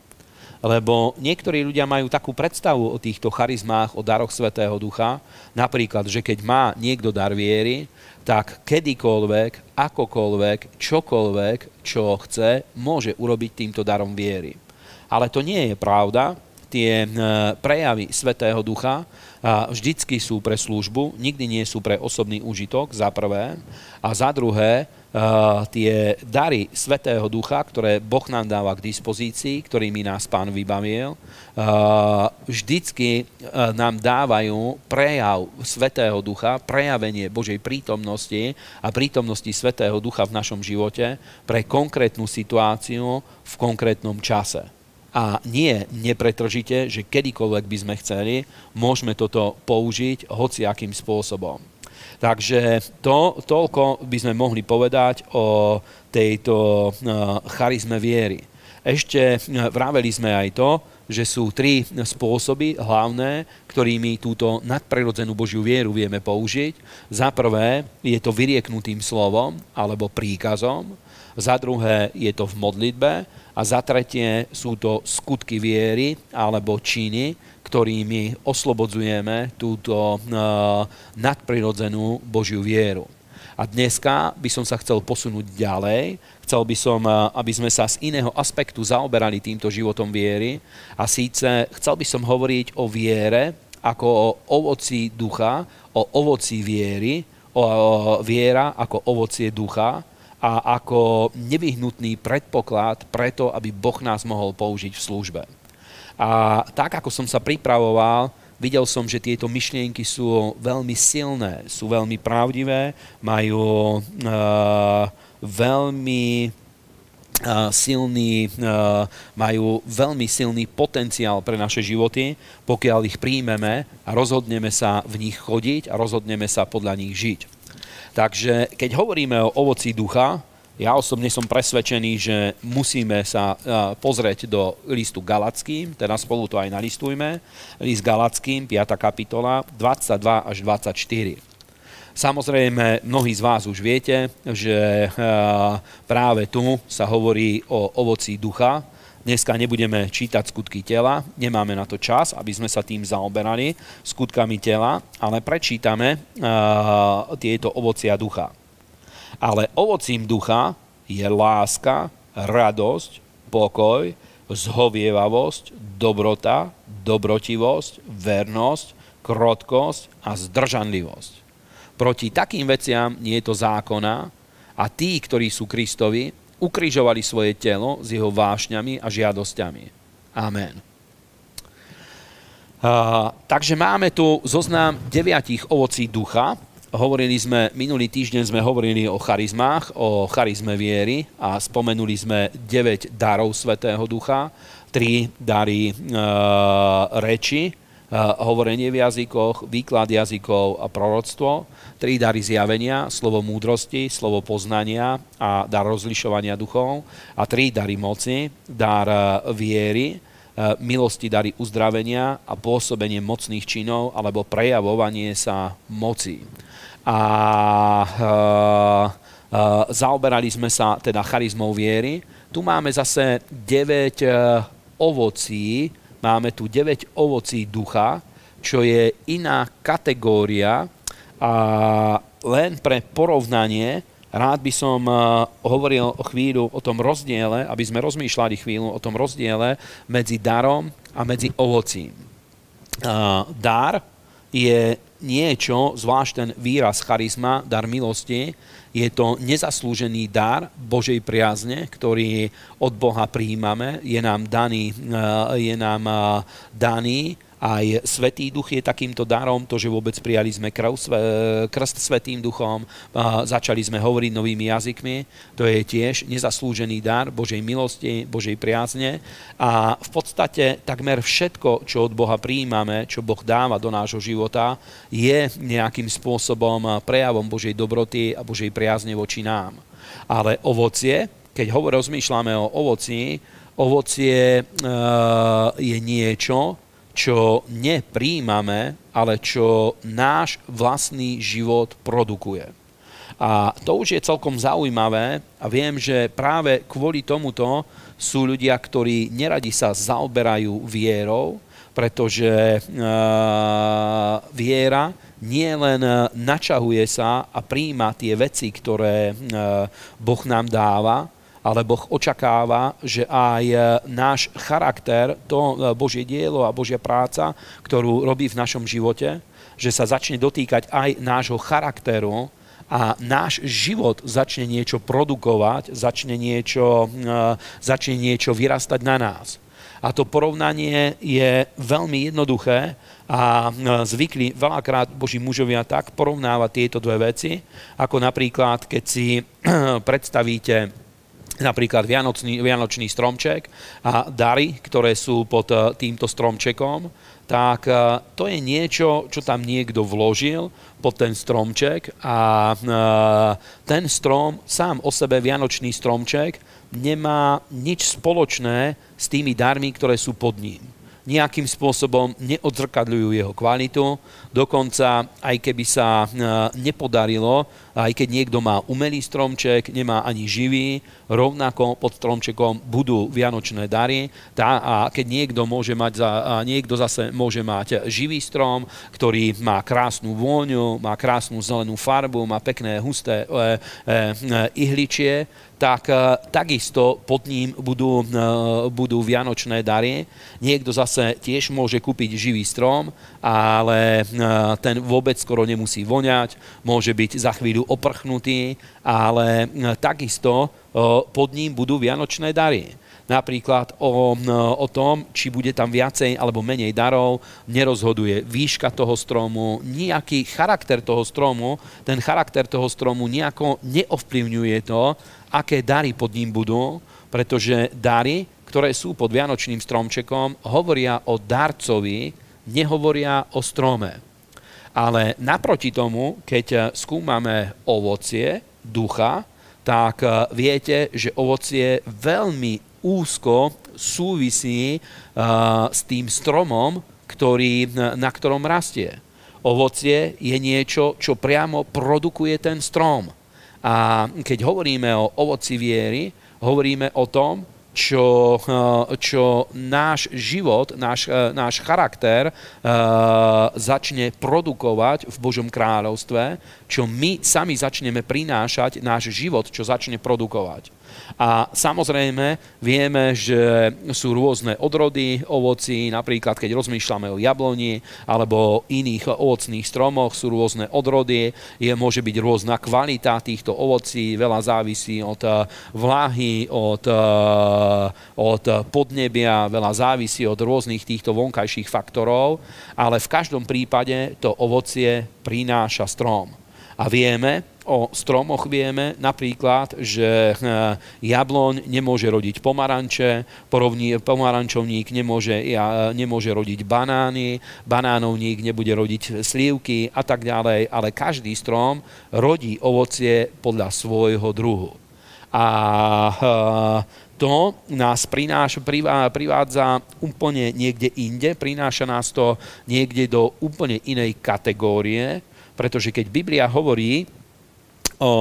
Lebo niektorí ľudia majú takú predstavu o týchto charizmách, o daroch Svätého Ducha, napríklad, že keď má niekto dar viery, tak kedykoľvek, akokoľvek, čokoľvek, čo chce, môže urobiť týmto darom viery. Ale to nie je pravda. Tie prejavy Svätého Ducha vždycky sú pre službu, nikdy nie sú pre osobný úžitok, za prvé. A za druhé, Uh, tie dary Svätého Ducha, ktoré Boh nám dáva k dispozícii, ktorými nás Pán vybavil, uh, vždycky uh, nám dávajú prejav Svätého Ducha, prejavenie Božej prítomnosti a prítomnosti Svätého Ducha v našom živote pre konkrétnu situáciu v konkrétnom čase. A nie nepretržite, že kedykoľvek by sme chceli, môžeme toto použiť hociakým spôsobom. Takže to, toľko by sme mohli povedať o tejto charizme viery. Ešte vraveli sme aj to, že sú tri spôsoby hlavné, ktorými túto nadprirodzenú Božiu vieru vieme použiť. Za prvé je to vyrieknutým slovom alebo príkazom, za druhé je to v modlitbe a za tretie sú to skutky viery alebo činy, ktorými oslobodzujeme túto uh, nadprirodzenú Božiu vieru. A dneska by som sa chcel posunúť ďalej. Chcel by som, uh, aby sme sa z iného aspektu zaoberali týmto životom viery. A síce chcel by som hovoriť o viere ako o ovoci ducha, o ovoci viery, o, o viera ako ovocie ducha a ako nevyhnutný predpoklad preto, aby Boh nás mohol použiť v službe. A tak, ako som sa pripravoval, videl som, že tieto myšlienky sú veľmi silné, sú veľmi pravdivé, majú uh, veľmi uh, silný, uh, majú veľmi silný potenciál pre naše životy, pokiaľ ich príjmeme a rozhodneme sa v nich chodiť a rozhodneme sa podľa nich žiť. Takže keď hovoríme o ovoci ducha, ja osobne som presvedčený, že musíme sa pozrieť do listu Galackým, teda spolu to aj nalistujme, list Galackým, piata kapitola, dvadsaťdva až dvadsaťštyri. Samozrejme, mnohí z vás už viete, že práve tu sa hovorí o ovoci ducha. Dneska nebudeme čítať skutky tela, nemáme na to čas, aby sme sa tým zaoberali, skutkami tela, ale prečítame tieto ovocia ducha. Ale ovocím ducha je láska, radosť, pokoj, zhovievavosť, dobrota, dobrotivosť, vernosť, krotkosť a zdržanlivosť. Proti takým veciam nie je to zákona a tí, ktorí sú Kristovi, ukrižovali svoje telo s jeho vášňami a žiadosťami. Amen. Uh, takže máme tu zoznam deviatich ovocí ducha. Hovorili sme, minulý týždeň sme hovorili o charizmách, o charizme viery a spomenuli sme deväť darov Svätého Ducha, tri dary e, reči, e, hovorenie v jazykoch, výklad jazykov a proroctvo, tri dary zjavenia, slovo múdrosti, slovo poznania a dar rozlišovania duchov a tri dary moci, dar viery, milosti, dary uzdravenia a pôsobenie mocných činov alebo prejavovanie sa moci. A e, zaoberali sme sa teda charizmou viery. Tu máme zase deväť ovocí, máme tu deväť ovocí ducha, čo je iná kategória a len pre porovnanie rád by som hovoril o chvíľu o tom rozdiele, aby sme rozmýšľali chvíľu o tom rozdiele medzi darom a medzi ovocím. Dar je niečo, zvlášť ten výraz charizma, dar milosti, je to nezaslúžený dar Božej priazne, ktorý od Boha prijímame, je nám daný, je nám daný. Aj Svätý Duch je takýmto darom, to, že vôbec prijali sme krv, krst Svätým Duchom, začali sme hovoriť novými jazykmi, to je tiež nezaslúžený dar Božej milosti, Božej priazne a v podstate takmer všetko, čo od Boha prijímame, čo Boh dáva do nášho života, je nejakým spôsobom prejavom Božej dobroty a Božej priazne voči nám. Ale ovocie, keď hovor, rozmýšľame o ovoci, ovocie e, je niečo, čo nepríjmame, ale čo náš vlastný život produkuje. A to už je celkom zaujímavé a viem, že práve kvôli tomuto sú ľudia, ktorí neradi sa zaoberajú vierou, pretože e, viera nie len načahuje sa a prijíma tie veci, ktoré e, Boh nám dáva, ale Boh očakáva, že aj náš charakter, to Božie dielo a Božia práca, ktorú robí v našom živote, že sa začne dotýkať aj nášho charakteru a náš život začne niečo produkovať, začne niečo, začne niečo vyrastať na nás. A to porovnanie je veľmi jednoduché a zvykli veľakrát Boží mužovia tak porovnávať tieto dve veci, ako napríklad, keď si predstavíte napríklad vianočný, vianočný stromček a dary, ktoré sú pod týmto stromčekom, tak to je niečo, čo tam niekto vložil pod ten stromček a ten strom, sám o sebe vianočný stromček, nemá nič spoločné s tými darmi, ktoré sú pod ním. Nejakým spôsobom neodzrkadľujú jeho kvalitu, dokonca aj keby sa nepodarilo, aj keď niekto má umelý stromček, nemá ani živý, rovnako pod stromčekom budú vianočné dary tá, a keď niekto, môže mať za, niekto zase môže mať živý strom, ktorý má krásnu vôňu, má krásnu zelenú farbu, má pekné husté e, e, e, ihličie, tak takisto pod ním budú, budú vianočné dary. Niekto zase tiež môže kúpiť živý strom, ale ten vôbec skoro nemusí voňať, môže byť za chvíľu oprchnutý, ale takisto pod ním budú vianočné dary. Napríklad o, o tom, či bude tam viacej alebo menej darov, nerozhoduje výška toho stromu, nejaký charakter toho stromu, ten charakter toho stromu nejako neovplyvňuje to, aké dary pod ním budú, pretože dary, ktoré sú pod vianočným stromčekom, hovoria o darcovi, nehovoria o strome. Ale naproti tomu, keď skúmame ovocie ducha, tak viete, že ovocie veľmi úzko súvisí uh, s tým stromom, ktorý, na ktorom rastie. Ovocie je niečo, čo priamo produkuje ten strom. A keď hovoríme o ovoci viery, hovoríme o tom, čo, čo náš život, náš, náš charakter uh, začne produkovať v Božom kráľovstve, čo my sami začneme prinášať náš život, čo začne produkovať. A samozrejme vieme, že sú rôzne odrody ovocí, napríklad keď rozmýšľame o jabloni alebo o iných ovocných stromoch, sú rôzne odrody, je, môže byť rôzna kvalita týchto ovocí, veľa závisí od vláhy, od, od podnebia, veľa závisí od rôznych týchto vonkajších faktorov, ale v každom prípade to ovocie prináša strom. A vieme, o stromoch vieme napríklad, že jabloň nemôže rodiť pomaranče, pomarančovník nemôže, nemôže rodiť banány, banánovník nebude rodiť slívky a tak ďalej, ale každý strom rodí ovocie podľa svojho druhu. A to nás prináša, privádza úplne niekde inde, prináša nás to niekde do úplne inej kategórie, pretože keď Biblia hovorí o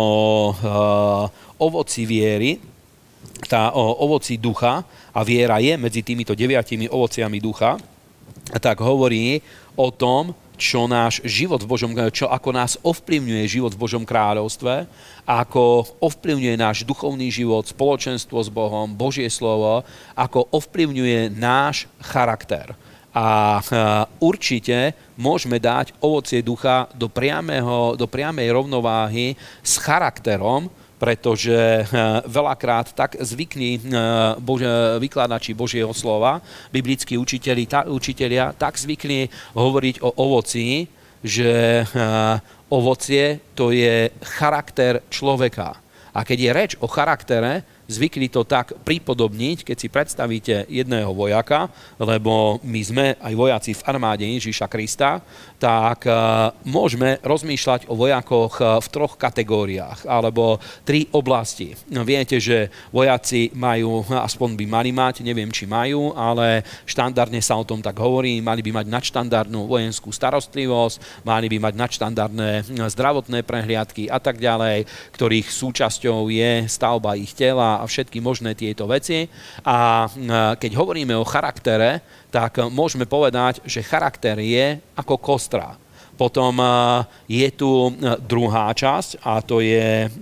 ovoci viery, tá o ovoci ducha, a viera je medzi týmito deviatimi ovociami ducha, tak hovorí o tom, čo náš život v Božom, čo ako nás ovplyvňuje život v Božom kráľovstve, ako ovplyvňuje náš duchovný život, spoločenstvo s Bohom, Božie slovo, ako ovplyvňuje náš charakter. A určite môžeme dať ovocie ducha do, priamého, do priamej rovnováhy s charakterom, pretože veľakrát tak zvykli vykladači Božieho slova, biblickí učiteľi, ta, učiteľia, tak zvykli hovoriť o ovoci, že ovocie to je charakter človeka. A keď je reč o charaktere, zvykli to tak pripodobniť, keď si predstavíte jedného vojaka, lebo my sme aj vojaci v armáde Ježíša Krista, tak uh, môžeme rozmýšľať o vojakoch uh, v troch kategóriách, alebo tri oblasti. No, viete, že vojaci majú, aspoň by mali mať, neviem, či majú, ale štandardne sa o tom tak hovorí, mali by mať nadštandardnú vojenskú starostlivosť, mali by mať nadštandardné zdravotné prehliadky a tak ďalej, ktorých súčasťou je stavba ich tela a všetky možné tieto veci. A keď hovoríme o charaktere, tak môžeme povedať, že charakter je ako kostra. Potom je tu druhá časť a to je,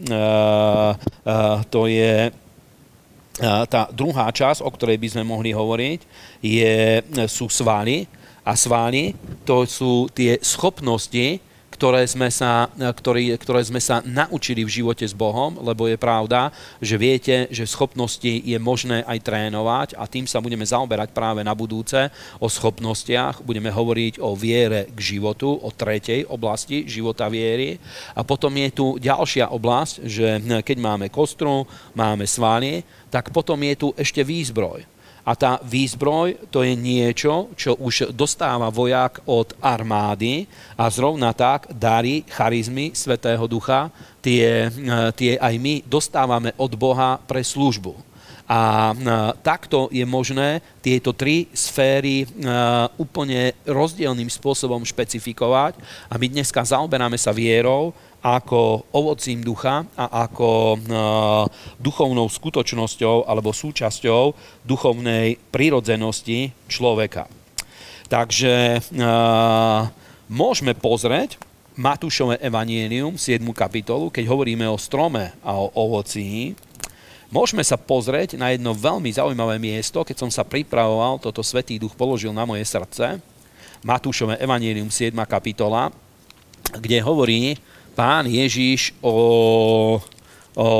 to je tá druhá časť, o ktorej by sme mohli hovoriť, je, sú svaly. A svaly to sú tie schopnosti, ktoré sme, sa, ktoré, ktoré sme sa naučili v živote s Bohom, lebo je pravda, že viete, že schopnosti je možné aj trénovať a tým sa budeme zaoberať práve na budúce o schopnostiach. Budeme hovoriť o viere k životu, o tretej oblasti života viery. A potom je tu ďalšia oblasť, že keď máme kostru, máme svaly, tak potom je tu ešte výzbroj. A tá výzbroj to je niečo, čo už dostáva vojak od armády a zrovna tak dary, charizmy Svätého Ducha, tie, tie aj my dostávame od Boha pre službu. A takto je možné tieto tri sféry úplne rozdielným spôsobom špecifikovať. A my dneska zaoberáme sa vierou ako ovocím ducha a ako duchovnou skutočnosťou alebo súčasťou duchovnej prirodzenosti človeka. Takže môžeme pozrieť Matúšové evanjelium, siedmu kapitolu, keď hovoríme o strome a o ovocí. Môžeme sa pozrieť na jedno veľmi zaujímavé miesto, keď som sa pripravoval, toto Svätý Duch položil na moje srdce. Matúšové evanjelium, siedma kapitola, kde hovorí Pán Ježíš o, o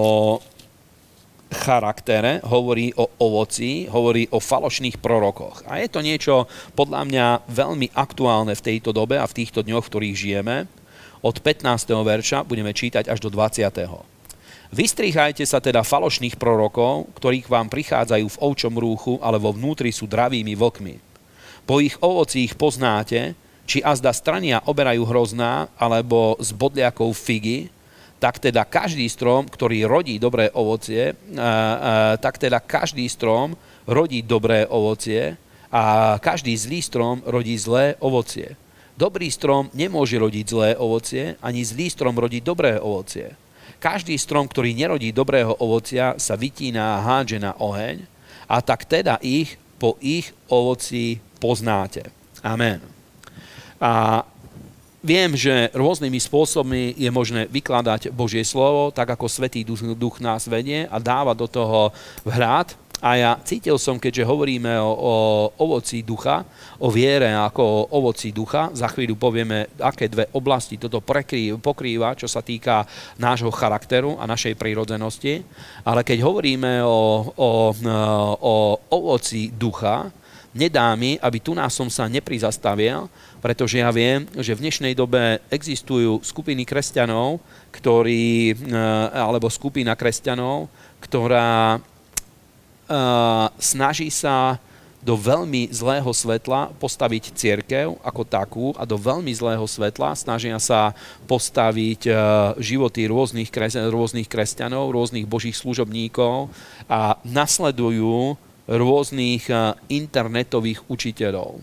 charaktere, hovorí o ovoci, hovorí o falošných prorokoch. A je to niečo podľa mňa veľmi aktuálne v tejto dobe a v týchto dňoch, v ktorých žijeme. Od pätnásteho verša budeme čítať až do dvadsiateho Vystrihajte sa teda falošných prorokov, ktorých vám prichádzajú v ovčom rúchu, ale vo vnútri sú dravými vlkmi. Po ich ovoci ich poznáte, či azda strania oberajú hrozná, alebo z bodliakov figy, tak teda každý strom, ktorý rodí dobré ovocie, tak teda každý strom rodí dobré ovocie a každý zlý strom rodí zlé ovocie. Dobrý strom nemôže rodiť zlé ovocie, ani zlý strom rodí dobré ovocie. Každý strom, ktorý nerodí dobrého ovocia, sa vytína a hádže na oheň, a tak teda ich po ich ovoci poznáte. Amen. A viem, že rôznymi spôsobmi je možné vykladať Božie slovo, tak ako Svätý Duch, duch nás vedie a dáva do toho vhľad. A ja cítil som, keďže hovoríme o, o ovoci ducha, o viere ako o ovoci ducha, za chvíľu povieme, aké dve oblasti toto pokrýva, čo sa týka nášho charakteru a našej prírodzenosti. Ale keď hovoríme o, o, o ovoci ducha, nedá mi, aby tu nás som sa neprizastavil, pretože ja viem, že v dnešnej dobe existujú skupiny kresťanov, ktorí, alebo skupina kresťanov, ktorá Uh, snaží sa do veľmi zlého svetla postaviť cirkev ako takú a do veľmi zlého svetla snažia sa postaviť uh, životy rôznych, kres- rôznych kresťanov, rôznych božích služobníkov a nasledujú rôznych uh, internetových učiteľov.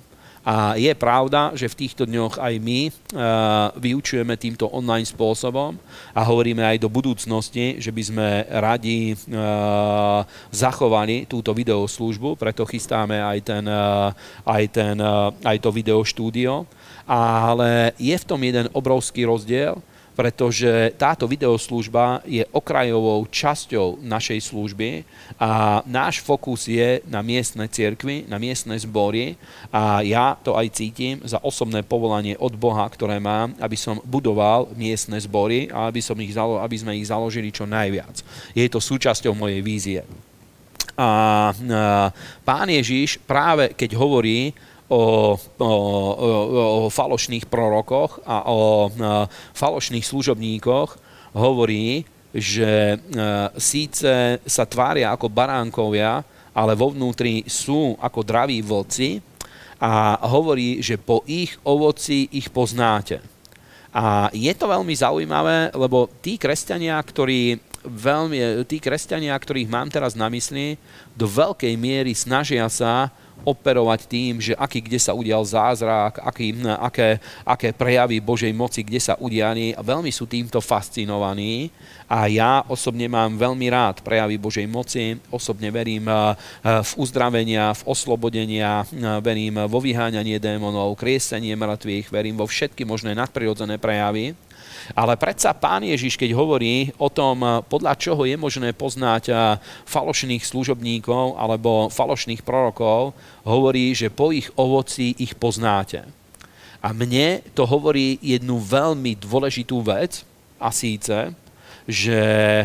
A je pravda, že v týchto dňoch aj my uh, vyučujeme týmto online spôsobom a hovoríme aj do budúcnosti, že by sme radi uh, zachovali túto videoslúžbu, preto chystáme aj, ten, uh, aj, ten, uh, aj to videoštúdio. Ale je v tom jeden obrovský rozdiel, pretože táto videoslúžba je okrajovou časťou našej služby a náš fokus je na miestne cirkvi, na miestne zbory a ja to aj cítim za osobné povolanie od Boha, ktoré mám, aby som budoval miestne zbory a aby, som ich, aby sme ich založili čo najviac. Je to súčasťou mojej vízie. A Pán Ježiš práve keď hovorí O, o, o, o falošných prorokoch a o, o falošných služobníkoch, hovorí, že e, síce sa tvária ako baránkovia, ale vo vnútri sú ako draví vlci a hovorí, že po ich ovoci ich poznáte. A je to veľmi zaujímavé, lebo tí kresťania, ktorí veľmi, tí kresťania, ktorých mám teraz na mysli, do veľkej miery snažia sa operovať tým, že aký kde sa udial zázrak, aký, aké, aké prejavy Božej moci kde sa udiali a veľmi sú týmto fascinovaní a ja osobne mám veľmi rád prejavy Božej moci, osobne verím v uzdravenia, v oslobodenia, verím vo vyháňanie démonov, kriesenie mŕtvych, verím vo všetky možné nadprirodzené prejavy. Ale predsa Pán Ježiš, keď hovorí o tom, podľa čoho je možné poznať falošných služobníkov alebo falošných prorokov, hovorí, že po ich ovoci ich poznáte. A mne to hovorí jednu veľmi dôležitú vec, a síce, že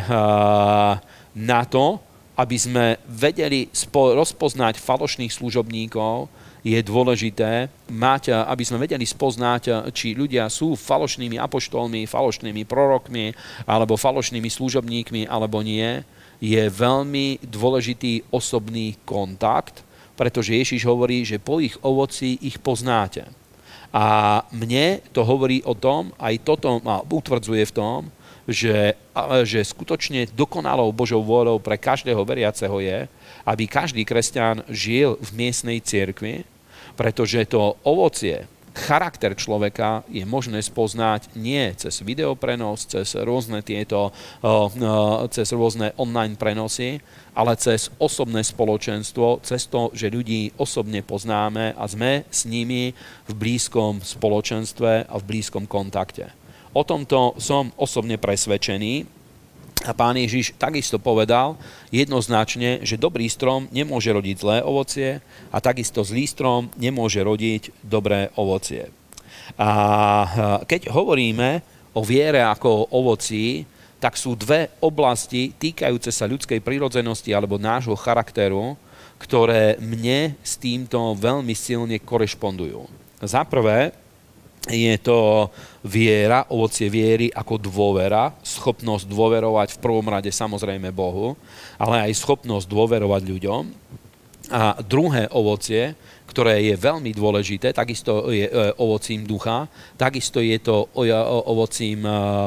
na to, aby sme vedeli rozpoznať falošných služobníkov, je dôležité mať, aby sme vedeli spoznať, či ľudia sú falošnými apoštolmi, falošnými prorokmi, alebo falošnými služobníkmi, alebo nie, je veľmi dôležitý osobný kontakt, pretože Ježiš hovorí, že po ich ovoci ich poznáte. A mne to hovorí o tom, aj toto ma utvrdzuje v tom, že, že skutočne dokonalou Božou vôľou pre každého veriaceho je, aby každý kresťan žil v miestnej cirkvi, pretože to ovocie, charakter človeka je možné spoznať nie cez videoprenos, cez rôzne tieto, cez rôzne online prenosy, ale cez osobné spoločenstvo, cez to, že ľudí osobne poznáme a sme s nimi v blízkom spoločenstve a v blízkom kontakte. O tomto som osobne presvedčený. A Pán Ježiš takisto povedal jednoznačne, že dobrý strom nemôže rodiť zlé ovocie a takisto zlý strom nemôže rodiť dobré ovocie. A keď hovoríme o viere ako o ovocí, tak sú dve oblasti týkajúce sa ľudskej prirodzenosti alebo nášho charakteru, ktoré mne s týmto veľmi silne korešpondujú. Za prvé, je to viera, ovocie viery ako dôvera, schopnosť dôverovať v prvom rade samozrejme Bohu, ale aj schopnosť dôverovať ľuďom. A druhé ovocie, ktoré je veľmi dôležité, takisto je ovocím ducha, takisto je to ovocím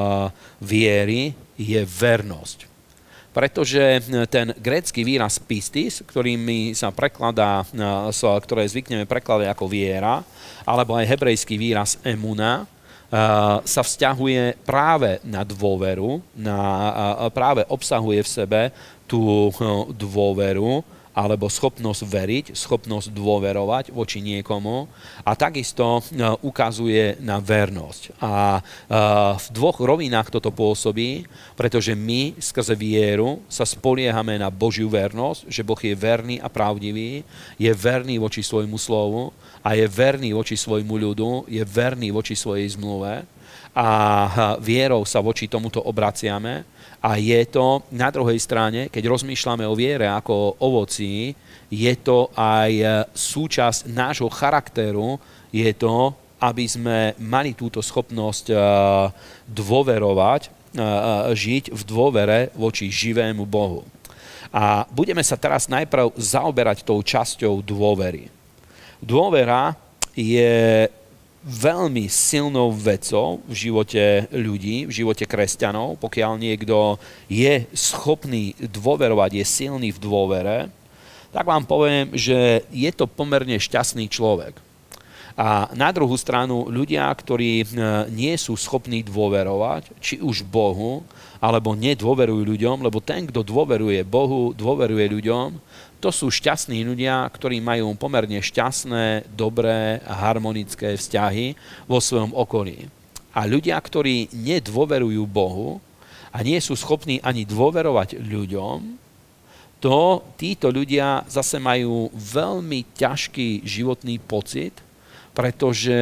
viery, je vernosť. Pretože ten grécky výraz pistis, ktorým sa prekladá, ktoré zvykneme prekladať ako viera, alebo aj hebrejský výraz emuna, sa vzťahuje práve na dôveru, na, práve obsahuje v sebe tú dôveru, alebo schopnosť veriť, schopnosť dôverovať voči niekomu a takisto ukazuje na vernosť. A v dvoch rovinách toto pôsobí, pretože my skrze vieru sa spoliehame na Božiu vernosť, že Boh je verný a pravdivý, je verný voči svojmu slovu a je verný voči svojmu ľudu, je verný voči svojej zmluve a vierou sa voči tomuto obraciame. A je to na druhej strane, keď rozmýšľame o viere ako o ovocí, je to aj súčasť nášho charakteru, je to, aby sme mali túto schopnosť dôverovať, žiť v dôvere voči živému Bohu. A budeme sa teraz najprv zaoberať tou časťou dôvery. Dôvera je veľmi silnou vecou v živote ľudí, v živote kresťanov. Pokiaľ niekto je schopný dôverovať, je silný v dôvere, tak vám poviem, že je to pomerne šťastný človek. A na druhú stranu ľudia, ktorí nie sú schopní dôverovať, či už Bohu, alebo nedôverujú ľuďom, lebo ten, kto dôveruje Bohu, dôveruje ľuďom, to sú šťastní ľudia, ktorí majú pomerne šťastné, dobré a harmonické vzťahy vo svojom okolí. A ľudia, ktorí nedôverujú Bohu a nie sú schopní ani dôverovať ľuďom, to títo ľudia zase majú veľmi ťažký životný pocit, pretože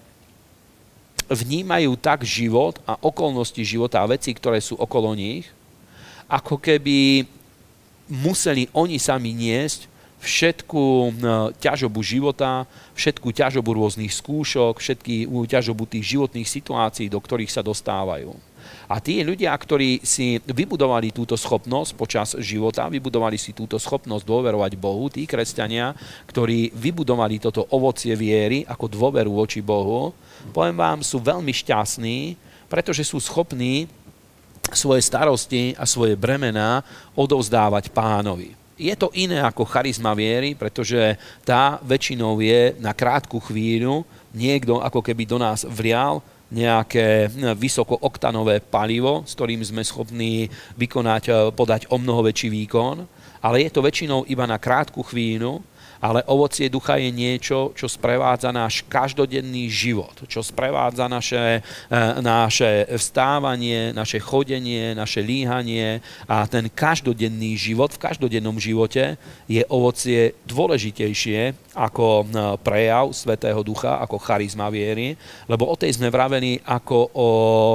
vnímajú tak život a okolnosti života a veci, ktoré sú okolo nich, ako keby museli oni sami niesť všetku ťažobu života, všetku ťažobu rôznych skúšok, všetky ťažobu tých životných situácií, do ktorých sa dostávajú. A tí ľudia, ktorí si vybudovali túto schopnosť počas života, vybudovali si túto schopnosť dôverovať Bohu, tí kresťania, ktorí vybudovali toto ovocie viery ako dôveru voči Bohu, poviem vám, sú veľmi šťastní, pretože sú schopní svoje starosti a svoje bremená odovzdávať Pánovi. Je to iné ako charizma viery, pretože tá väčšinou je na krátku chvíľu, niekto ako keby do nás vrial nejaké vysokooktanové palivo, s ktorým sme schopní vykonať, podať o mnoho väčší výkon, ale je to väčšinou iba na krátku chvíľu, ale ovocie ducha je niečo, čo sprevádza náš každodenný život, čo sprevádza naše, naše vstávanie, naše chodenie, naše líhanie a ten každodenný život, v každodennom živote je ovocie dôležitejšie ako prejav Svätého Ducha, ako charizma viery, lebo o tej sme vraveli ako o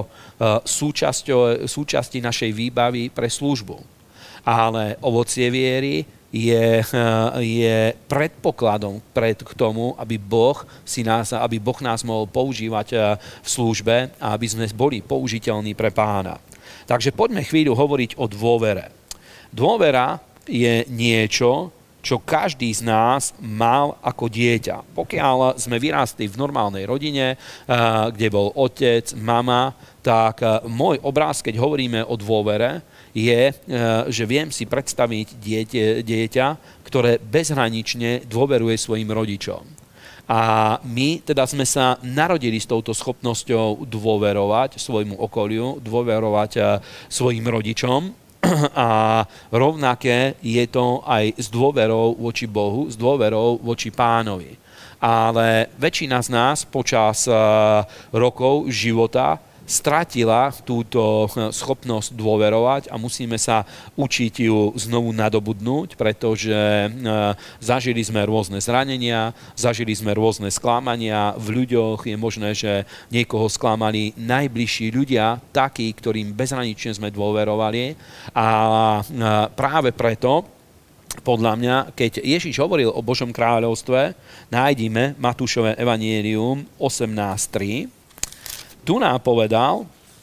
súčasti našej výbavy pre službu. Ale ovocie viery je, je predpokladom pred k tomu, aby Boh, si nás, aby Boh nás mohol používať v službe a aby sme boli použiteľní pre Pána. Takže poďme chvíľu hovoriť o dôvere. Dôvera je niečo, čo každý z nás mal ako dieťa. Pokiaľ sme vyrástli v normálnej rodine, kde bol otec, mama, tak môj obraz, keď hovoríme o dôvere, je, že viem si predstaviť dieťa, dieťa, ktoré bezhranične dôveruje svojim rodičom. A my teda sme sa narodili s touto schopnosťou dôverovať svojmu okoliu, dôverovať svojim rodičom a rovnaké je to aj s dôverou voči Bohu, s dôverou voči Pánovi. Ale väčšina z nás počas rokov života stratila túto schopnosť dôverovať a musíme sa učiť ju znovu nadobudnúť, pretože zažili sme rôzne zranenia, zažili sme rôzne sklamania v ľuďoch. Je možné, že niekoho sklamali najbližší ľudia, takí, ktorým bezhranične sme dôverovali. A práve preto, podľa mňa, keď Ježiš hovoril o Božom kráľovstve, nájdime Matúšové evanjelium osemnásť tri. Tu nám povedal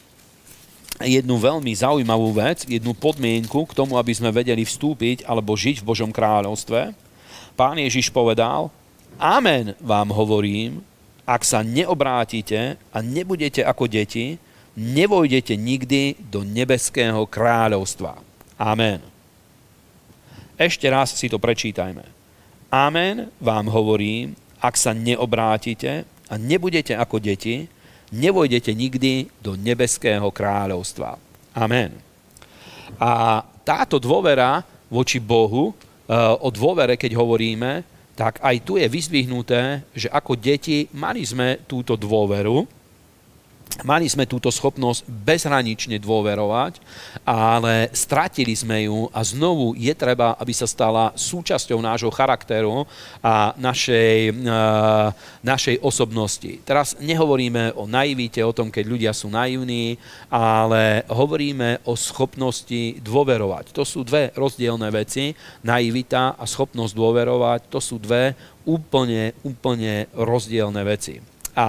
jednu veľmi zaujímavú vec, jednu podmienku k tomu, aby sme vedeli vstúpiť alebo žiť v Božom kráľovstve. Pán Ježiš povedal: Amen vám hovorím, ak sa neobrátite a nebudete ako deti, nevojdete nikdy do nebeského kráľovstva. Amen. Ešte raz si to prečítajme. Amen vám hovorím, ak sa neobrátite a nebudete ako deti, nevojdete nikdy do nebeského kráľovstva. Amen. A táto dôvera voči Bohu, o dôvere, keď hovoríme, tak aj tu je vyzdvihnuté, že ako deti mali sme túto dôveru, mali sme túto schopnosť bezhranične dôverovať, ale stratili sme ju a znovu je treba, aby sa stala súčasťou nášho charakteru a našej, uh, našej osobnosti. Teraz nehovoríme o naivite, o tom, keď ľudia sú naivní, ale hovoríme o schopnosti dôverovať. To sú dve rozdielne veci. Naivita a schopnosť dôverovať, to sú dve úplne, úplne rozdielne veci. A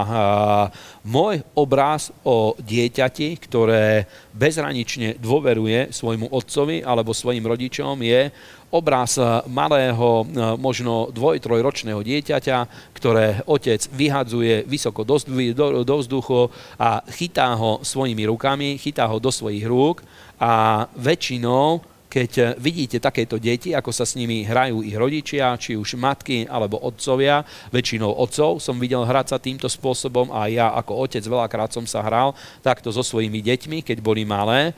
môj obraz o dieťati, ktoré bezhranične dôveruje svojmu otcovi alebo svojim rodičom, je obraz malého, možno dvoj trojročného dieťaťa, ktoré otec vyhadzuje vysoko do, do, do vzduchu a chytá ho svojimi rukami, chytá ho do svojich rúk a väčšinou keď vidíte takéto deti, ako sa s nimi hrajú ich rodičia, či už matky alebo otcovia, väčšinou otcov som videl hrať sa týmto spôsobom a ja ako otec veľakrát som sa hral takto so svojimi deťmi, keď boli malé,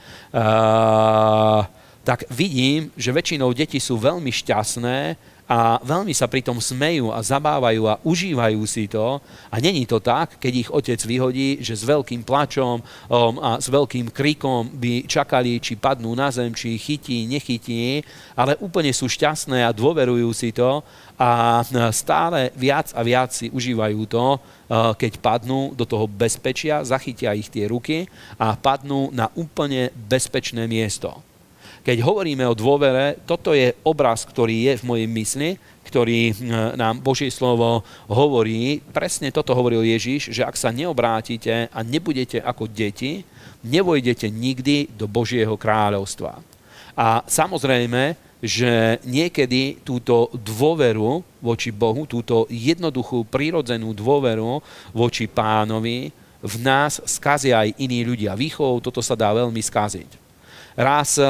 uh, tak vidím, že väčšinou deti sú veľmi šťastné a veľmi sa pritom smejú a zabávajú a užívajú si to. A není to tak, keď ich otec vyhodí, že s veľkým plačom um, a s veľkým krikom by čakali, či padnú na zem, či chytí, nechytí, ale úplne sú šťastné a dôverujú si to a stále viac a viac si užívajú to, uh, keď padnú do toho bezpečia, zachytia ich tie ruky a padnú na úplne bezpečné miesto. Keď hovoríme o dôvere, toto je obraz, ktorý je v mojej mysli, ktorý nám Božie slovo hovorí. Presne toto hovoril Ježiš, že ak sa neobrátite a nebudete ako deti, nevojdete nikdy do Božieho kráľovstva. A samozrejme, že niekedy túto dôveru voči Bohu, túto jednoduchú, prirodzenú dôveru voči Pánovi v nás skazia aj iní ľudia. Výchovou toto sa dá veľmi skaziť. Raz uh,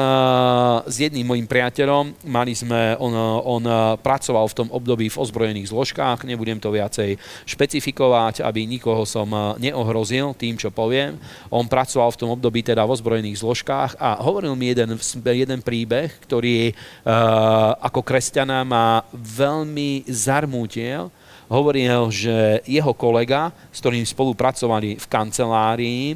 s jedným mojim priateľom, mali sme, on, on pracoval v tom období v ozbrojených zložkách, nebudem to viacej špecifikovať, aby nikoho som neohrozil tým, čo poviem. On pracoval v tom období teda v ozbrojených zložkách a hovoril mi jeden, jeden príbeh, ktorý uh, ako kresťana ma veľmi zarmútil. Hovoril, že jeho kolega, s ktorým spolupracovali v kancelárii,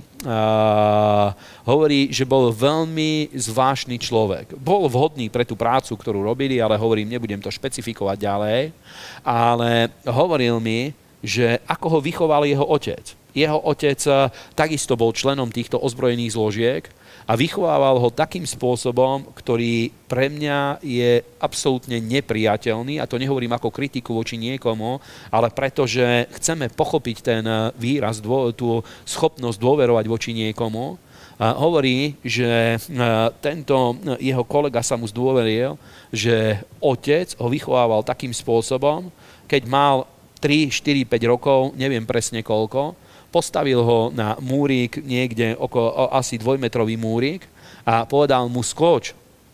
uh, hovorí, že bol veľmi zvláštny človek. Bol vhodný pre tú prácu, ktorú robili, ale hovorím, nebudem to špecifikovať ďalej, ale hovoril mi, že ako ho vychoval jeho otec. Jeho otec uh, takisto bol členom týchto ozbrojených zložiek a vychovával ho takým spôsobom, ktorý pre mňa je absolútne nepriateľný, a to nehovorím ako kritiku voči niekomu, ale preto, že chceme pochopiť ten výraz, tú schopnosť dôverovať voči niekomu. A hovorí, že tento jeho kolega sa mu zdôveril, že otec ho vychovával takým spôsobom, keď mal tri, štyri, päť rokov, neviem presne koľko, postavil ho na múrik, niekde okolo asi dvojmetrový múrik a povedal mu skoč.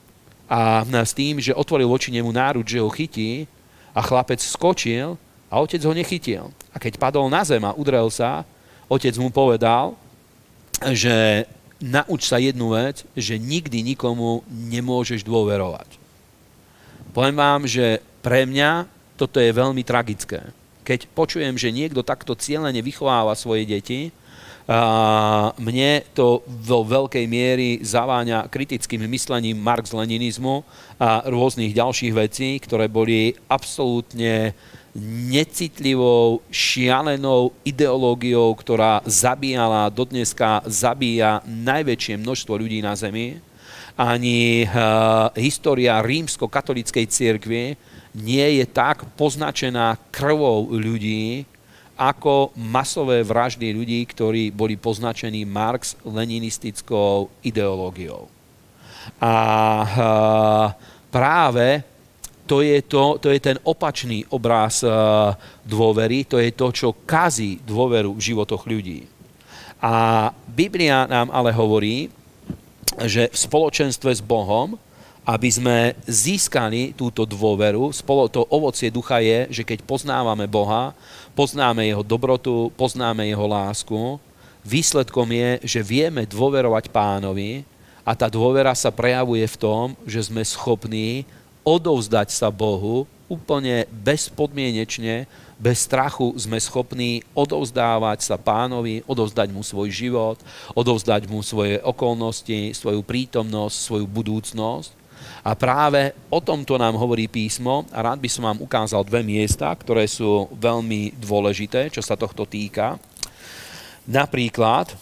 A s tým, že otvoril voči nemu náruč, že ho chytí a chlapec skočil a otec ho nechytil. A keď padol na zem a udrel sa, otec mu povedal, že nauč sa jednu vec, že nikdy nikomu nemôžeš dôverovať. Poviem vám, že pre mňa toto je veľmi tragické. Keď počujem, že niekto takto cieľene vychováva svoje deti, a mne to vo veľkej miery zaváňa kritickým myslením marx-leninizmu a rôznych ďalších vecí, ktoré boli absolútne necitlivou, šialenou ideológiou, ktorá zabíjala, dodneska zabíja najväčšie množstvo ľudí na zemi. Ani uh, história rímsko-katolíckej cirkvi nie je tak poznačená krvou ľudí, ako masové vraždy ľudí, ktorí boli poznačení marx-leninistickou ideológiou. A uh, práve to je, to, to je ten opačný obraz uh, dôvery, to je to, čo kazí dôveru v životoch ľudí. A Biblia nám ale hovorí, že v spoločenstve s Bohom, aby sme získali túto dôveru, to ovocie ducha je, že keď poznávame Boha, poznáme jeho dobrotu, poznáme jeho lásku, výsledkom je, že vieme dôverovať Pánovi a tá dôvera sa prejavuje v tom, že sme schopní odovzdať sa Bohu úplne bezpodmienečne, bez strachu sme schopní odovzdávať sa Pánovi, odovzdať mu svoj život, odovzdať mu svoje okolnosti, svoju prítomnosť, svoju budúcnosť. A práve o tomto nám hovorí písmo a rád by som vám ukázal dve miesta, ktoré sú veľmi dôležité, čo sa tohto týka. Napríklad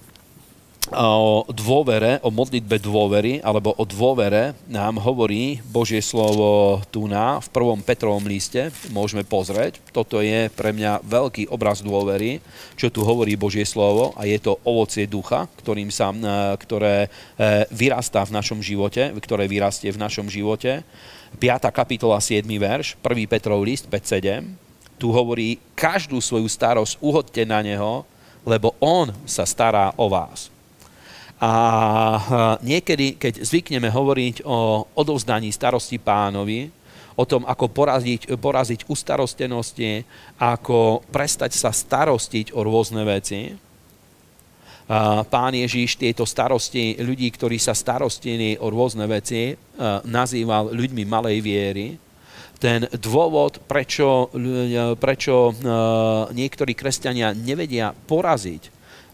o dôvere, o modlitbe dôvery, alebo o dôvere nám hovorí Božie slovo tu na, v prvom Petrovom liste, môžeme pozrieť. Toto je pre mňa veľký obraz dôvery, čo tu hovorí Božie slovo, a je to ovocie ducha, ktorým sa, ktoré vyrastá v našom živote, ktoré vyrastie v našom živote. piata kapitola, siedmy verš, prvý Petrov list, päť sedem. Tu hovorí, každú svoju starosť uhodte na neho, lebo on sa stará o vás. A niekedy, keď zvykneme hovoriť o odovzdaní starosti Pánovi, o tom, ako poraziť, poraziť ustarostenosti, ako prestať sa starostiť o rôzne veci. Pán Ježiš tieto starosti, ľudí, ktorí sa starostili o rôzne veci, nazýval ľuďmi malej viery. Ten dôvod, prečo, prečo niektorí kresťania nevedia poraziť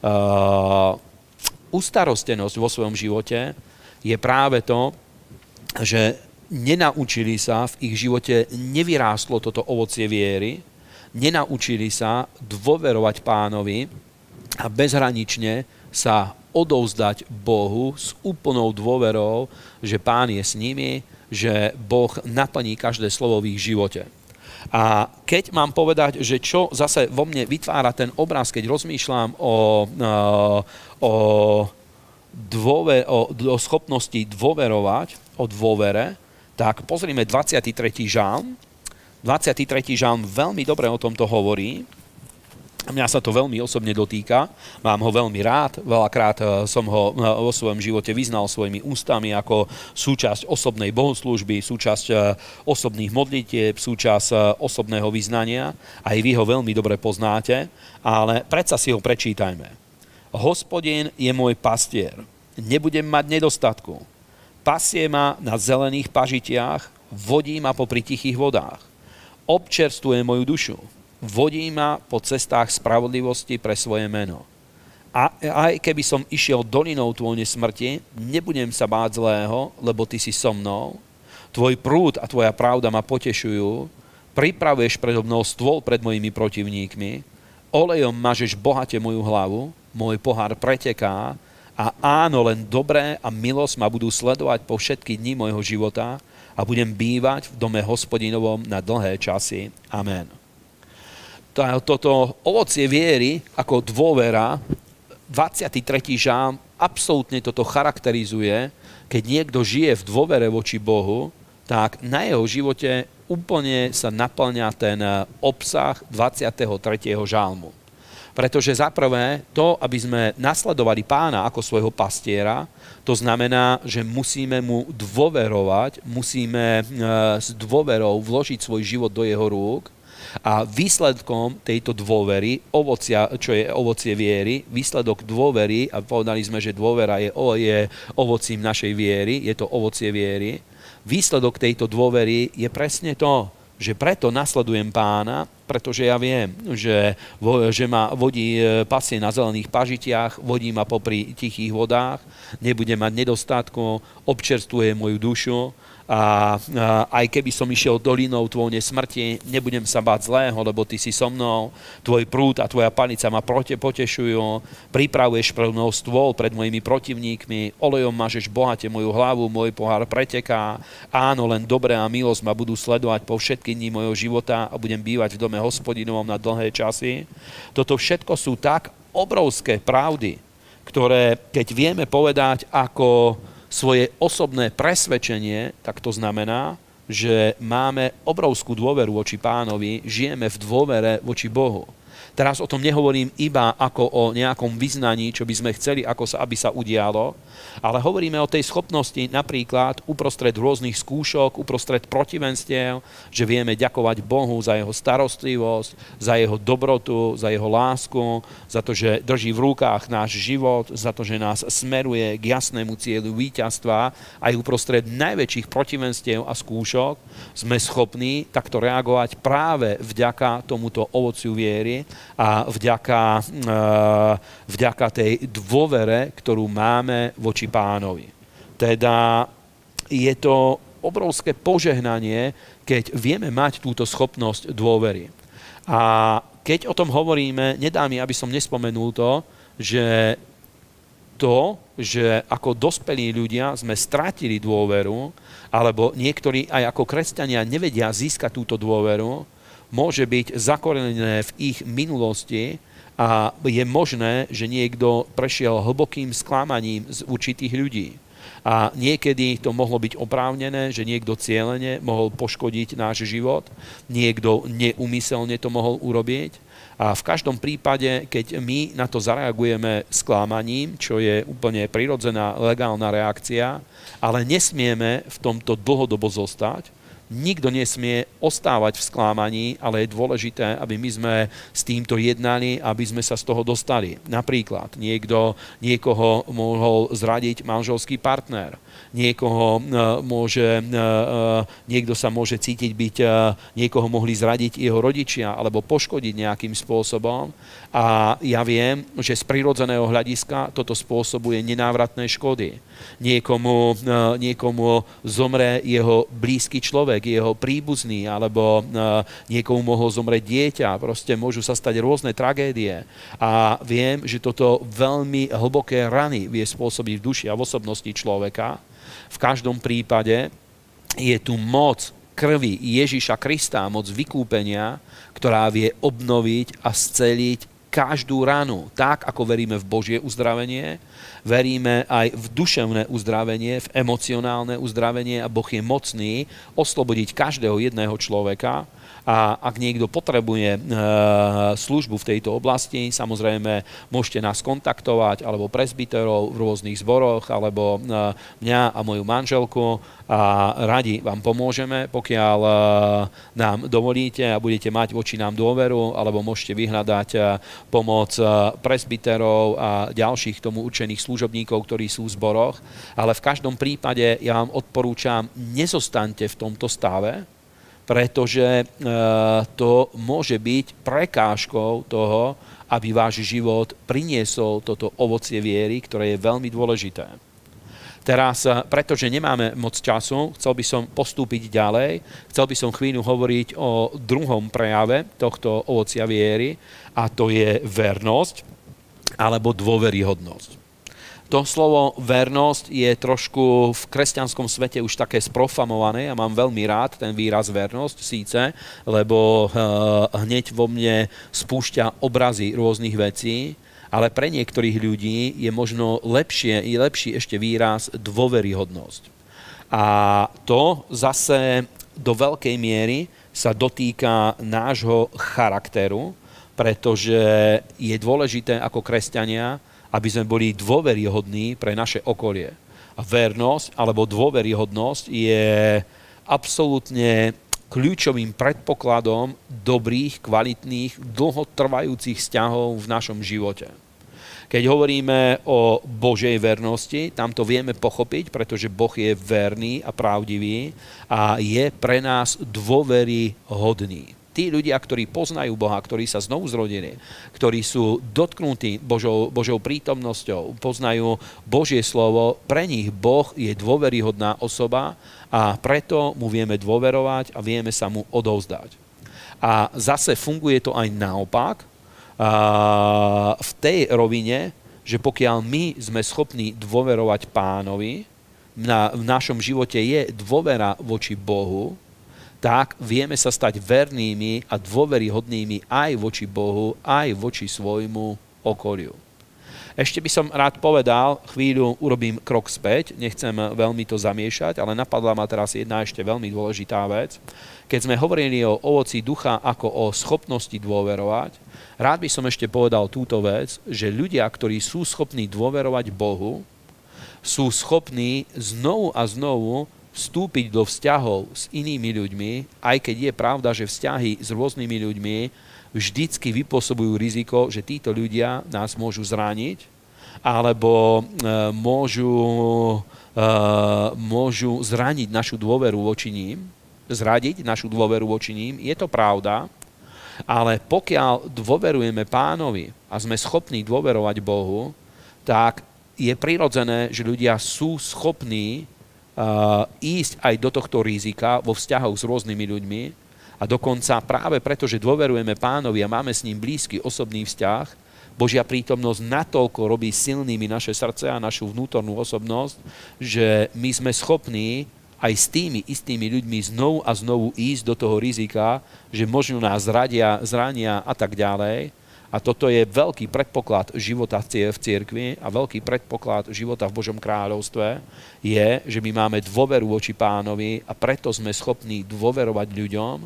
ustarostenosť vo svojom živote, je práve to, že nenaučili sa, v ich živote nevyrástlo toto ovocie viery, nenaučili sa dôverovať Pánovi a bezhranične sa odovzdať Bohu s úplnou dôverou, že Pán je s nimi, že Boh naplní každé slovo v ich živote. A keď mám povedať, že čo zase vo mne vytvára ten obraz, keď rozmýšľam o, o, dôver, o, o schopnosti dôverovať, o dôvere, tak pozrime dvadsiaty tretí žalm. dvadsiaty tretí žalm veľmi dobre o tomto hovorí. Mňa sa to veľmi osobne dotýka, mám ho veľmi rád, veľakrát som ho vo svojom živote vyznal svojimi ústami ako súčasť osobnej bohoslúžby, súčasť osobných modlitieb, súčasť osobného vyznania. Aj vy ho veľmi dobre poznáte, ale predsa si ho prečítajme. Hospodin je môj pastier, nebudem mať nedostatku. Pasie ma na zelených pažitiach, vodí ma popri tichých vodách. Občerstvuje moju dušu. Vodí ma po cestách spravodlivosti pre svoje meno. A aj keby som išiel dolinou tvojej smrti, nebudem sa báť zlého, lebo ty si so mnou. Tvoj prúd a tvoja pravda ma potešujú. Pripravuješ predo mnou stôl pred mojimi protivníkmi. Olejom mažeš bohate moju hlavu, môj pohár preteká a áno, len dobré a milosť ma budú sledovať po všetky dni môjho života a budem bývať v dome Hospodinovom na dlhé časy. Amen. Toto ovocie viery ako dôvera, dvadsiaty tretí žalm absolútne toto charakterizuje. Keď niekto žije v dôvere voči Bohu, tak na jeho živote úplne sa naplňa ten obsah dvadsiateho tretieho žalmu. Pretože zaprvé to, aby sme nasledovali Pána ako svojho pastiera, to znamená, že musíme mu dôverovať, musíme s dôverou vložiť svoj život do jeho rúk. A výsledkom tejto dôvery, ovocia, čo je ovocie viery, výsledok dôvery, a povedali sme, že dôvera je, je ovocím našej viery, je to ovocie viery, výsledok tejto dôvery je presne to, že preto nasledujem Pána, pretože ja viem, že, že ma vodí, pasie na zelených pažitiach, vodí ma popri tichých vodách, nebude mať nedostatku, občerstvuje moju dušu. A aj keby som išiel dolinou tvojej smrti, nebudem sa báť zlého, lebo ty si so mnou, tvoj prúd a tvoja panica ma prote potešujú, pripravuješ pre mnou stôl pred mojimi protivníkmi, olejom mažeš bohate moju hlavu, môj pohár preteká, áno, len dobré a milosť ma budú sledovať po všetky dni mojho života a budem bývať v dome Hospodinovom na dlhé časy. Toto všetko sú tak obrovské pravdy, ktoré keď vieme povedať ako svoje osobné presvedčenie, tak to znamená, že máme obrovskú dôveru voči Pánovi, žijeme v dôvere voči Bohu. Teraz o tom nehovorím iba ako o nejakom vyznaní, čo by sme chceli, ako sa, aby sa udialo, ale hovoríme o tej schopnosti napríklad uprostred rôznych skúšok, uprostred protivenstiev, že vieme ďakovať Bohu za jeho starostlivosť, za jeho dobrotu, za jeho lásku, za to, že drží v rukách náš život, za to, že nás smeruje k jasnému cieľu víťazstva. Aj uprostred najväčších protivenstiev a skúšok sme schopní takto reagovať práve vďaka tomuto ovociu viery, a vďaka, vďaka tej dôvere, ktorú máme voči Pánovi. Teda je to obrovské požehnanie, keď vieme mať túto schopnosť dôvery. A keď o tom hovoríme, nedá mi, aby som nespomenul to, že to, že ako dospelí ľudia sme stratili dôveru, alebo niektorí aj ako kresťania nevedia získať túto dôveru, môže byť zakorenené v ich minulosti a je možné, že niekto prešiel hlbokým sklamaním z určitých ľudí. A niekedy to mohlo byť oprávnené, že niekto cielene mohol poškodiť náš život, niekto neúmyselne to mohol urobiť. A v každom prípade, keď my na to zareagujeme sklamaním, čo je úplne prirodzená, legálna reakcia, ale nesmieme v tomto dlhodobo zostať, nikto nesmie ostávať v sklamaní, ale je dôležité, aby my sme s týmto jednali, aby sme sa z toho dostali. Napríklad niekto, niekoho mohol zradiť manželský partner, niekoho môže, niekto sa môže cítiť byť, niekoho mohli zradiť jeho rodičia alebo poškodiť nejakým spôsobom. A ja viem, že z prirodzeného hľadiska toto spôsobuje nenávratné škody. Niekomu, niekomu zomre jeho blízky človek, jeho príbuzný, alebo niekomu mohol zomrieť dieťa. Proste môžu sa stať rôzne tragédie. A viem, že toto veľmi hlboké rany vie spôsobiť v duši a v osobnosti človeka. V každom prípade je tu moc krvi Ježiša Krista, moc vykúpenia, ktorá vie obnoviť a sceliť každú ranu. Tak, ako veríme v Božie uzdravenie, veríme aj v duševné uzdravenie, v emocionálne uzdravenie a Boh je mocný oslobodiť každého jedného človeka. A ak niekto potrebuje e, službu v tejto oblasti, samozrejme môžete nás kontaktovať, alebo presbyterov v rôznych zboroch, alebo e, mňa a moju manželku a radi vám pomôžeme, pokiaľ e, nám dovolíte a budete mať voči nám dôveru, alebo môžete vyhľadať e, pomoc e, presbyterov a ďalších tomu určených služobníkov, ktorí sú v zboroch. Ale v každom prípade ja vám odporúčam, nezostaňte v tomto stave, pretože e, to môže byť prekážkou toho, aby váš život priniesol toto ovocie viery, ktoré je veľmi dôležité. Teraz, pretože nemáme moc času, chcel by som postúpiť ďalej, chcel by som chvíľu hovoriť o druhom prejave tohto ovocia viery, a to je vernosť alebo dôveryhodnosť. To slovo vernosť je trošku v kresťanskom svete už také sprofamované. Ja mám veľmi rád ten výraz vernosť síce, lebo hneď vo mne spúšťa obrazy rôznych vecí, ale pre niektorých ľudí je možno lepšie, i lepší ešte výraz dôveryhodnosť. A to zase do veľkej miery sa dotýka nášho charakteru, pretože je dôležité ako kresťania, aby sme boli dôveryhodní pre naše okolie. A vernosť alebo dôveryhodnosť je absolútne kľúčovým predpokladom dobrých, kvalitných, dlhotrvajúcich vzťahov v našom živote. Keď hovoríme o Božej vernosti, tam to vieme pochopiť, pretože Boh je verný a pravdivý a je pre nás dôveryhodný. Tí ľudia, ktorí poznajú Boha, ktorí sa znovu zrodili, ktorí sú dotknutí Božou, Božou prítomnosťou, poznajú Božie slovo, pre nich Boh je dôveryhodná osoba a preto mu vieme dôverovať a vieme sa mu odovzdať. A zase funguje to aj naopak, a v tej rovine, že pokiaľ my sme schopní dôverovať Pánovi, na, v našom živote je dôvera voči Bohu, tak vieme sa stať vernými a dôveryhodnými aj voči Bohu, aj voči svojmu okoliu. Ešte by som rád povedal, chvíľu urobím krok späť, nechcem veľmi to zamiešať, ale napadla ma teraz jedna ešte veľmi dôležitá vec. Keď sme hovorili o ovoci ducha ako o schopnosti dôverovať, rád by som ešte povedal túto vec, že ľudia, ktorí sú schopní dôverovať Bohu, sú schopní znovu a znovu vstúpiť do vzťahov s inými ľuďmi, aj keď je pravda, že vzťahy s rôznymi ľuďmi vždycky vypôsobujú riziko, že títo ľudia nás môžu zraniť, alebo e, môžu, e, môžu zraniť našu dôveru voči ním, zradiť našu dôveru voči ním. Je to pravda, ale pokiaľ dôverujeme Pánovi a sme schopní dôverovať Bohu, tak je prirodzené, že ľudia sú schopní Uh, ísť aj do tohto rizika vo vzťahoch s rôznymi ľuďmi a dokonca práve preto, že dôverujeme Pánovi a máme s ním blízky osobný vzťah, Božia prítomnosť natoľko robí silnými naše srdce a našu vnútornú osobnosť, že my sme schopní aj s tými istými ľuďmi znovu a znovu ísť do toho rizika, že možno nás zradia, zrania a tak ďalej. A toto je veľký predpoklad života v cirkvi a veľký predpoklad života v Božom kráľovstve je, že my máme dôveru voči Pánovi a preto sme schopní dôverovať ľuďom,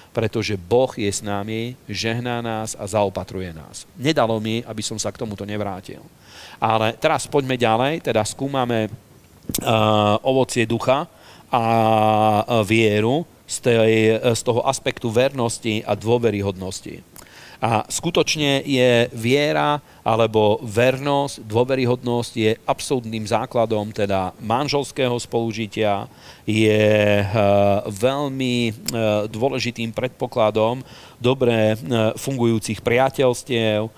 pretože Boh je s nami, žehná nás a zaopatruje nás. Nedalo mi, aby som sa k tomuto nevrátil. Ale teraz poďme ďalej, teda skúmame uh, ovocie ducha a vieru z, tej, z toho aspektu vernosti a dôveryhodnosti. A skutočne je viera alebo vernosť, dôveryhodnosť je absolútnym základom teda manželského spolužitia, je veľmi dôležitým predpokladom dobre fungujúcich priateľstiev,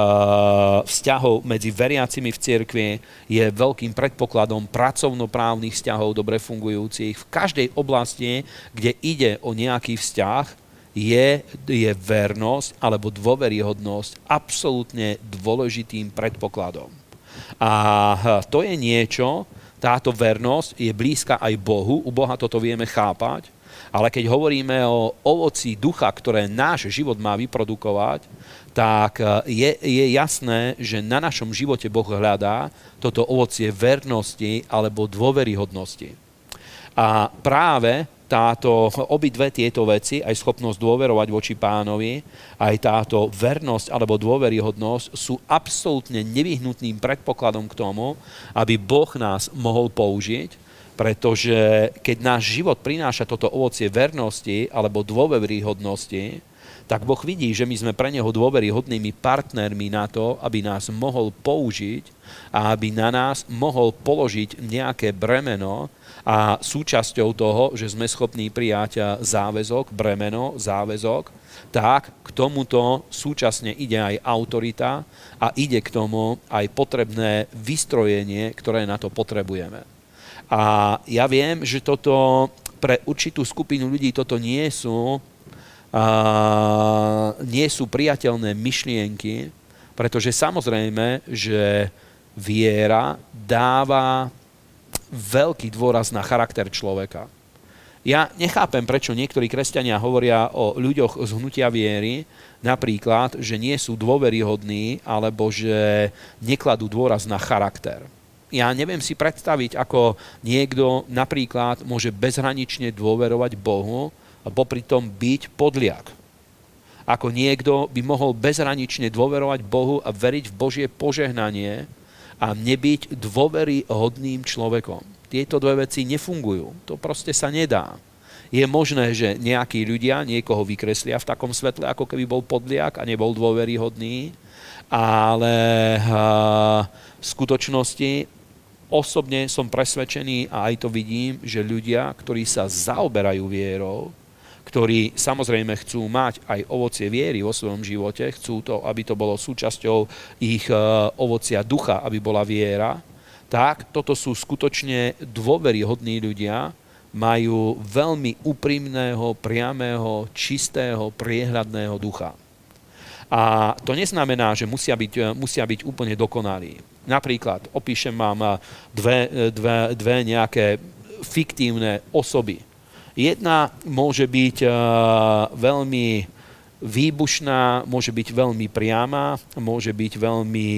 vzťahov medzi veriacimi v cirkvi, je veľkým predpokladom pracovnoprávnych vzťahov dobre fungujúcich. V každej oblasti, kde ide o nejaký vzťah, Je, je vernosť alebo dôveryhodnosť absolútne dôležitým predpokladom. A to je niečo, táto vernosť je blízka aj Bohu, u Boha toto vieme chápať, ale keď hovoríme o ovoci ducha, ktoré náš život má vyprodukovať, tak je, je jasné, že na našom živote Boh hľadá toto ovocie vernosti alebo dôveryhodnosti. A práve táto, obidve tieto veci, aj schopnosť dôverovať voči Pánovi, aj táto vernosť alebo dôveryhodnosť sú absolútne nevyhnutným predpokladom k tomu, aby Boh nás mohol použiť, pretože keď náš život prináša toto ovocie vernosti alebo dôveryhodnosti, tak Boh vidí, že my sme pre Neho dôveryhodnými partnermi na to, aby nás mohol použiť a aby na nás mohol položiť nejaké bremeno, a súčasťou toho, že sme schopní prijať záväzok, bremeno, záväzok, tak k tomuto súčasne ide aj autorita a ide k tomu aj potrebné vystrojenie, ktoré na to potrebujeme. A ja viem, že toto pre určitú skupinu ľudí toto nie sú, a, nie sú priateľné myšlienky, pretože samozrejme, že viera dáva veľký dôraz na charakter človeka. Ja nechápem, prečo niektorí kresťania hovoria o ľuďoch z hnutia viery, napríklad, že nie sú dôveryhodní, alebo že nekladú dôraz na charakter. Ja neviem si predstaviť, ako niekto napríklad môže bezhranične dôverovať Bohu a popri tom byť podliak. Ako niekto by mohol bezhranične dôverovať Bohu a veriť v Božie požehnanie a nebyť dôveryhodným človekom. Tieto dve veci nefungujú. To proste sa nedá. Je možné, že nejakí ľudia niekoho vykreslia v takom svetle, ako keby bol podliak a nebol dôveryhodný, ale v skutočnosti osobne som presvedčený a aj to vidím, že ľudia, ktorí sa zaoberajú vierou, ktorí samozrejme chcú mať aj ovocie viery vo svojom živote, chcú to, aby to bolo súčasťou ich ovocia ducha, aby bola viera, tak toto sú skutočne dôveryhodní ľudia, majú veľmi úprimného, priamého, čistého, priehľadného ducha. A to neznamená, že musia byť, musia byť úplne dokonalí. Napríklad, opíšem vám dve, dve, dve nejaké fiktívne osoby. Jedna môže byť uh, veľmi výbušná, môže byť veľmi priama, môže byť veľmi,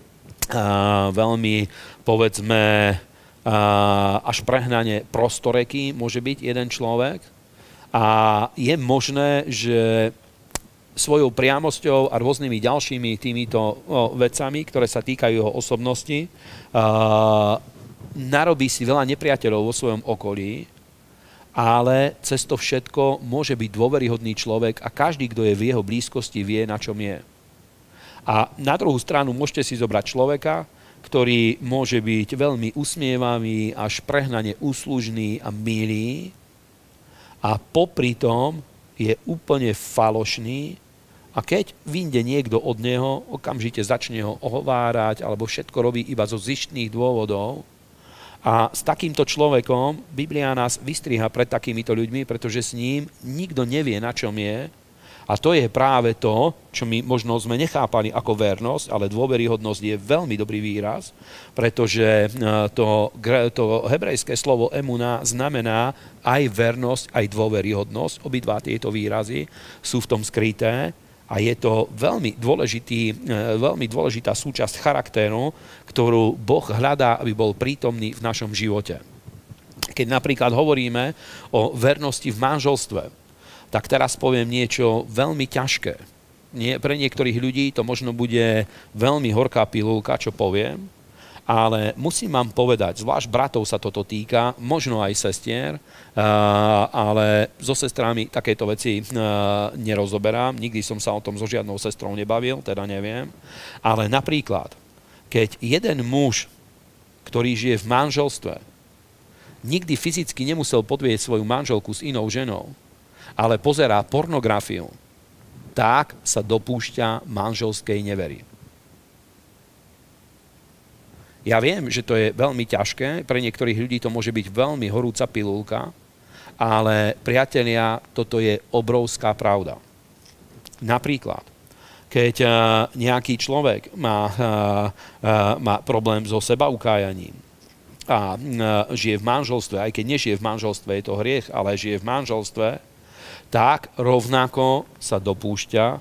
uh, veľmi povedzme, uh, až prehnane prostoreký môže byť jeden človek. A je možné, že svojou priamosťou a rôznymi ďalšími týmito o, vecami, ktoré sa týkajú jeho osobnosti, uh, narobí si veľa nepriateľov vo svojom okolí, ale cez to všetko môže byť dôveryhodný človek a každý, kto je v jeho blízkosti, vie, na čom je. A na druhú stranu môžete si zobrať človeka, ktorý môže byť veľmi usmievavý, až prehnane úslužný a milý a popri tom je úplne falošný a keď vyjde niekto od neho, okamžite začne ho ohovárať alebo všetko robí iba zo zištných dôvodov. A s takýmto človekom Biblia nás vystriha pred takýmito ľuďmi, pretože s ním nikto nevie, na čom je. A to je práve to, čo my možno sme nechápali ako vernosť, ale dôveryhodnosť je veľmi dobrý výraz, pretože to, to hebrejské slovo emuna znamená aj vernosť, aj dôveryhodnosť. Obidva tieto výrazy sú v tom skryté. A je to veľmi, dôležitý, veľmi dôležitá súčasť charakteru, ktorú Boh hľadá, aby bol prítomný v našom živote. Keď napríklad hovoríme o vernosti v manželstve, tak teraz poviem niečo veľmi ťažké. Nie, pre niektorých ľudí to možno bude veľmi horká pilulka, čo poviem, ale musím vám povedať, zvlášť bratov sa toto týka, možno aj sestier, ale so sestrami takéto veci nerozoberám. Nikdy som sa o tom so žiadnou sestrou nebavil, teda neviem. Ale napríklad, keď jeden muž, ktorý žije v manželstve, nikdy fyzicky nemusel podvieť svoju manželku s inou ženou, ale pozerá pornografiu, tak sa dopúšťa manželskej nevery. Ja viem, že to je veľmi ťažké, pre niektorých ľudí to môže byť veľmi horúca pilulka, ale priatelia, toto je obrovská pravda. Napríklad, keď nejaký človek má, má problém so sebaukájaním a žije v manželstve, aj keď nežije v manželstve, je to hriech, ale žije v manželstve, tak rovnako sa dopúšťa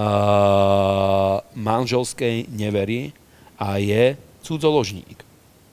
manželskej nevery a je cudzoložník.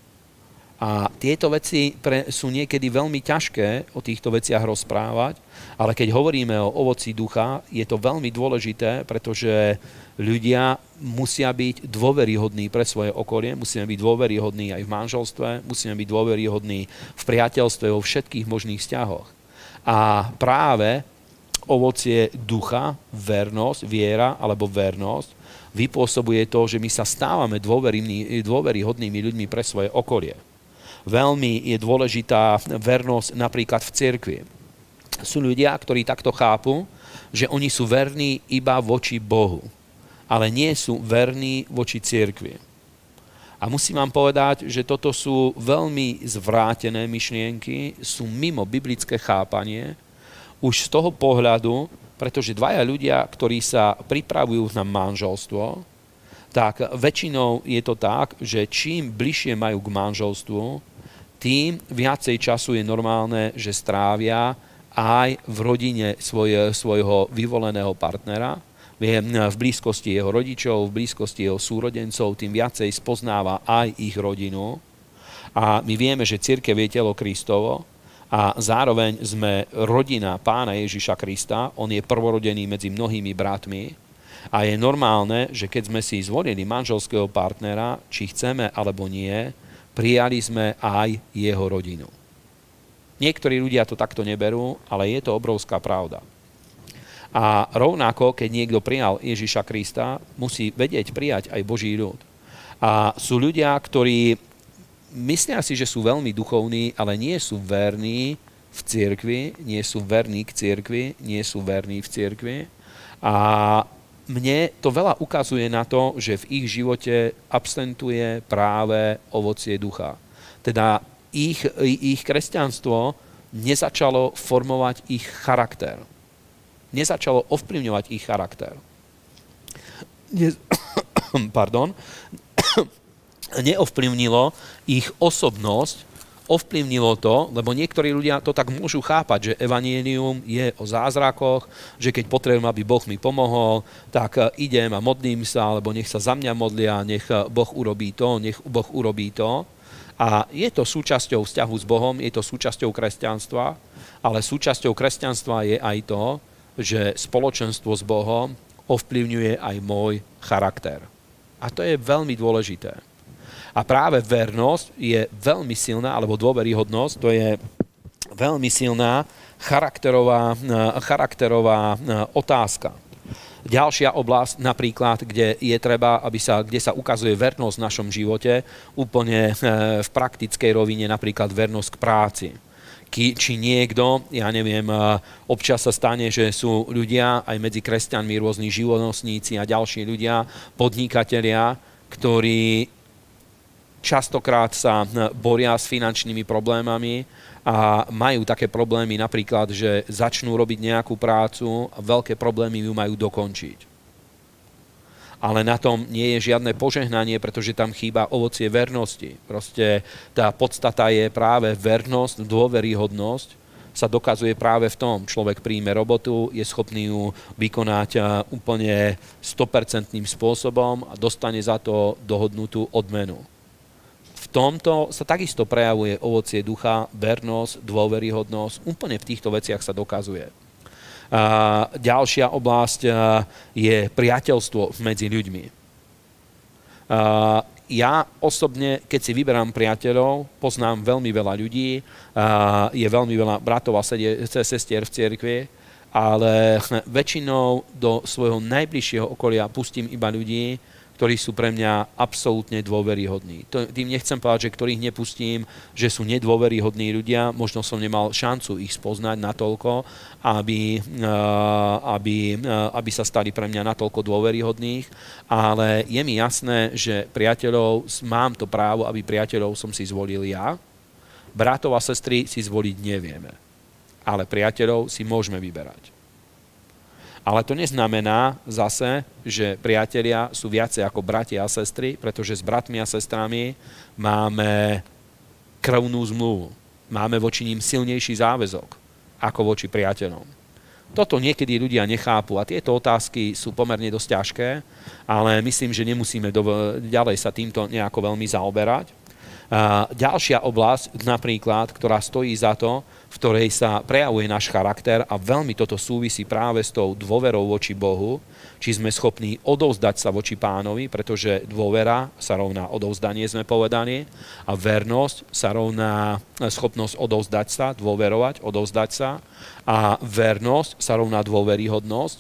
A tieto veci pre, sú niekedy veľmi ťažké o týchto veciach rozprávať, ale keď hovoríme o ovoci ducha, je to veľmi dôležité, pretože ľudia musia byť dôveryhodní pre svoje okolie, musíme byť dôveryhodní aj v manželstve, musíme byť dôveryhodní v priateľstve, vo všetkých možných vzťahoch. A práve ovocie ducha, vernosť, viera alebo vernosť, vypôsobuje to, že my sa stávame dôveryhodnými ľuďmi pre svoje okolie. Veľmi je dôležitá vernosť napríklad v cirkvi. Sú ľudia, ktorí takto chápu, že oni sú verní iba voči Bohu, ale nie sú verní voči cirkvi. A musím vám povedať, že toto sú veľmi zvrátené myšlienky, sú mimo biblické chápanie, už z toho pohľadu, pretože dvaja ľudia, ktorí sa pripravujú na manželstvo, tak väčšinou je to tak, že čím bližšie majú k manželstvu, tým viacej času je normálne, že strávia aj v rodine svoje, svojho vyvoleného partnera, v blízkosti jeho rodičov, v blízkosti jeho súrodencov, tým viacej spoznáva aj ich rodinu. A my vieme, že cirkev je telo Kristovo, a zároveň sme rodina Pána Ježiša Krista, on je prvorodený medzi mnohými bratmi a je normálne, že keď sme si zvolili manželského partnera, či chceme alebo nie, prijali sme aj jeho rodinu. Niektorí ľudia to takto neberú, ale je to obrovská pravda. A rovnako, keď niekto prijal Ježiša Krista, musí vedieť prijať aj Boží ľud. A sú ľudia, ktorí myslia si, že sú veľmi duchovní, ale nie sú verní v cirkvi, nie sú verní k cirkvi, nie sú verní v cirkvi. A mne to veľa ukazuje na to, že v ich živote absentuje práve ovocie ducha. Teda ich, ich kresťanstvo nezačalo formovať ich charakter. Nezačalo ovplyvňovať ich charakter. Ne... Pardon. Neovplyvnilo ich osobnosť, ovplyvnilo to, lebo niektorí ľudia to tak môžu chápať, že evanjelium je o zázrakoch, že keď potrebujem, aby Boh mi pomohol, tak idem a modlím sa, alebo nech sa za mňa modlia, nech Boh urobí to, nech Boh urobí to. A je to súčasťou vzťahu s Bohom, je to súčasťou kresťanstva, ale súčasťou kresťanstva je aj to, že spoločenstvo s Bohom ovplyvňuje aj môj charakter. A to je veľmi dôležité. A práve vernosť je veľmi silná, alebo dôveryhodnosť, to je veľmi silná charakterová, charakterová otázka. Ďalšia oblasť napríklad, kde je treba, aby sa, kde sa ukazuje vernosť v našom živote, úplne v praktickej rovine, napríklad vernosť k práci. Či niekto, ja neviem, občas sa stane, že sú ľudia, aj medzi kresťanmi, rôzni životníci a ďalší ľudia, podnikatelia, ktorí častokrát sa boria s finančnými problémami a majú také problémy napríklad, že začnú robiť nejakú prácu a veľké problémy ju majú dokončiť. Ale na tom nie je žiadne požehnanie, pretože tam chýba ovocie vernosti. Proste tá podstata je práve vernosť, dôveryhodnosť sa dokazuje práve v tom. Človek príjme robotu, je schopný ju vykonať úplne sto percent spôsobom a dostane za to dohodnutú odmenu. V tomto sa takisto prejavuje ovocie ducha, vernosť, dôveryhodnosť, úplne v týchto veciach sa dokazuje. ďalšia oblasť je priateľstvo medzi ľuďmi. Ja osobne, keď si vyberám priateľov, poznám veľmi veľa ľudí, je veľmi veľa bratov a sestier v cirkvi, ale väčšinou do svojho najbližšieho okolia pustím iba ľudí, ktorí sú pre mňa absolútne dôveryhodní. Tým nechcem povedať, že ktorých nepustím, že sú nedôveryhodní ľudia, možno som nemal šancu ich spoznať natoľko, aby, aby, aby sa stali pre mňa natoľko dôveryhodných, ale je mi jasné, že priateľov, mám to právo, aby priateľov som si zvolil ja. Bratov a sestry si zvoliť nevieme, ale priateľov si môžeme vyberať. Ale to neznamená zase, že priatelia sú viacej ako bratia a sestry, pretože s bratmi a sestrami máme krvnú zmluvu. Máme voči ním silnejší záväzok ako voči priateľom. Toto niekedy ľudia nechápu a tieto otázky sú pomerne dosť ťažké, ale myslím, že nemusíme do, ďalej sa týmto nejako veľmi zaoberať. A ďalšia oblasť, napríklad, ktorá stojí za to, v ktorej sa prejavuje náš charakter a veľmi toto súvisí práve s tou dôverou voči Bohu, či sme schopní odovzdať sa voči Pánovi, pretože dôvera sa rovná odovzdanie, sme povedali, a vernosť sa rovná schopnosť odovzdať sa, dôverovať, odovzdať sa, a vernosť sa rovná dôveryhodnosť.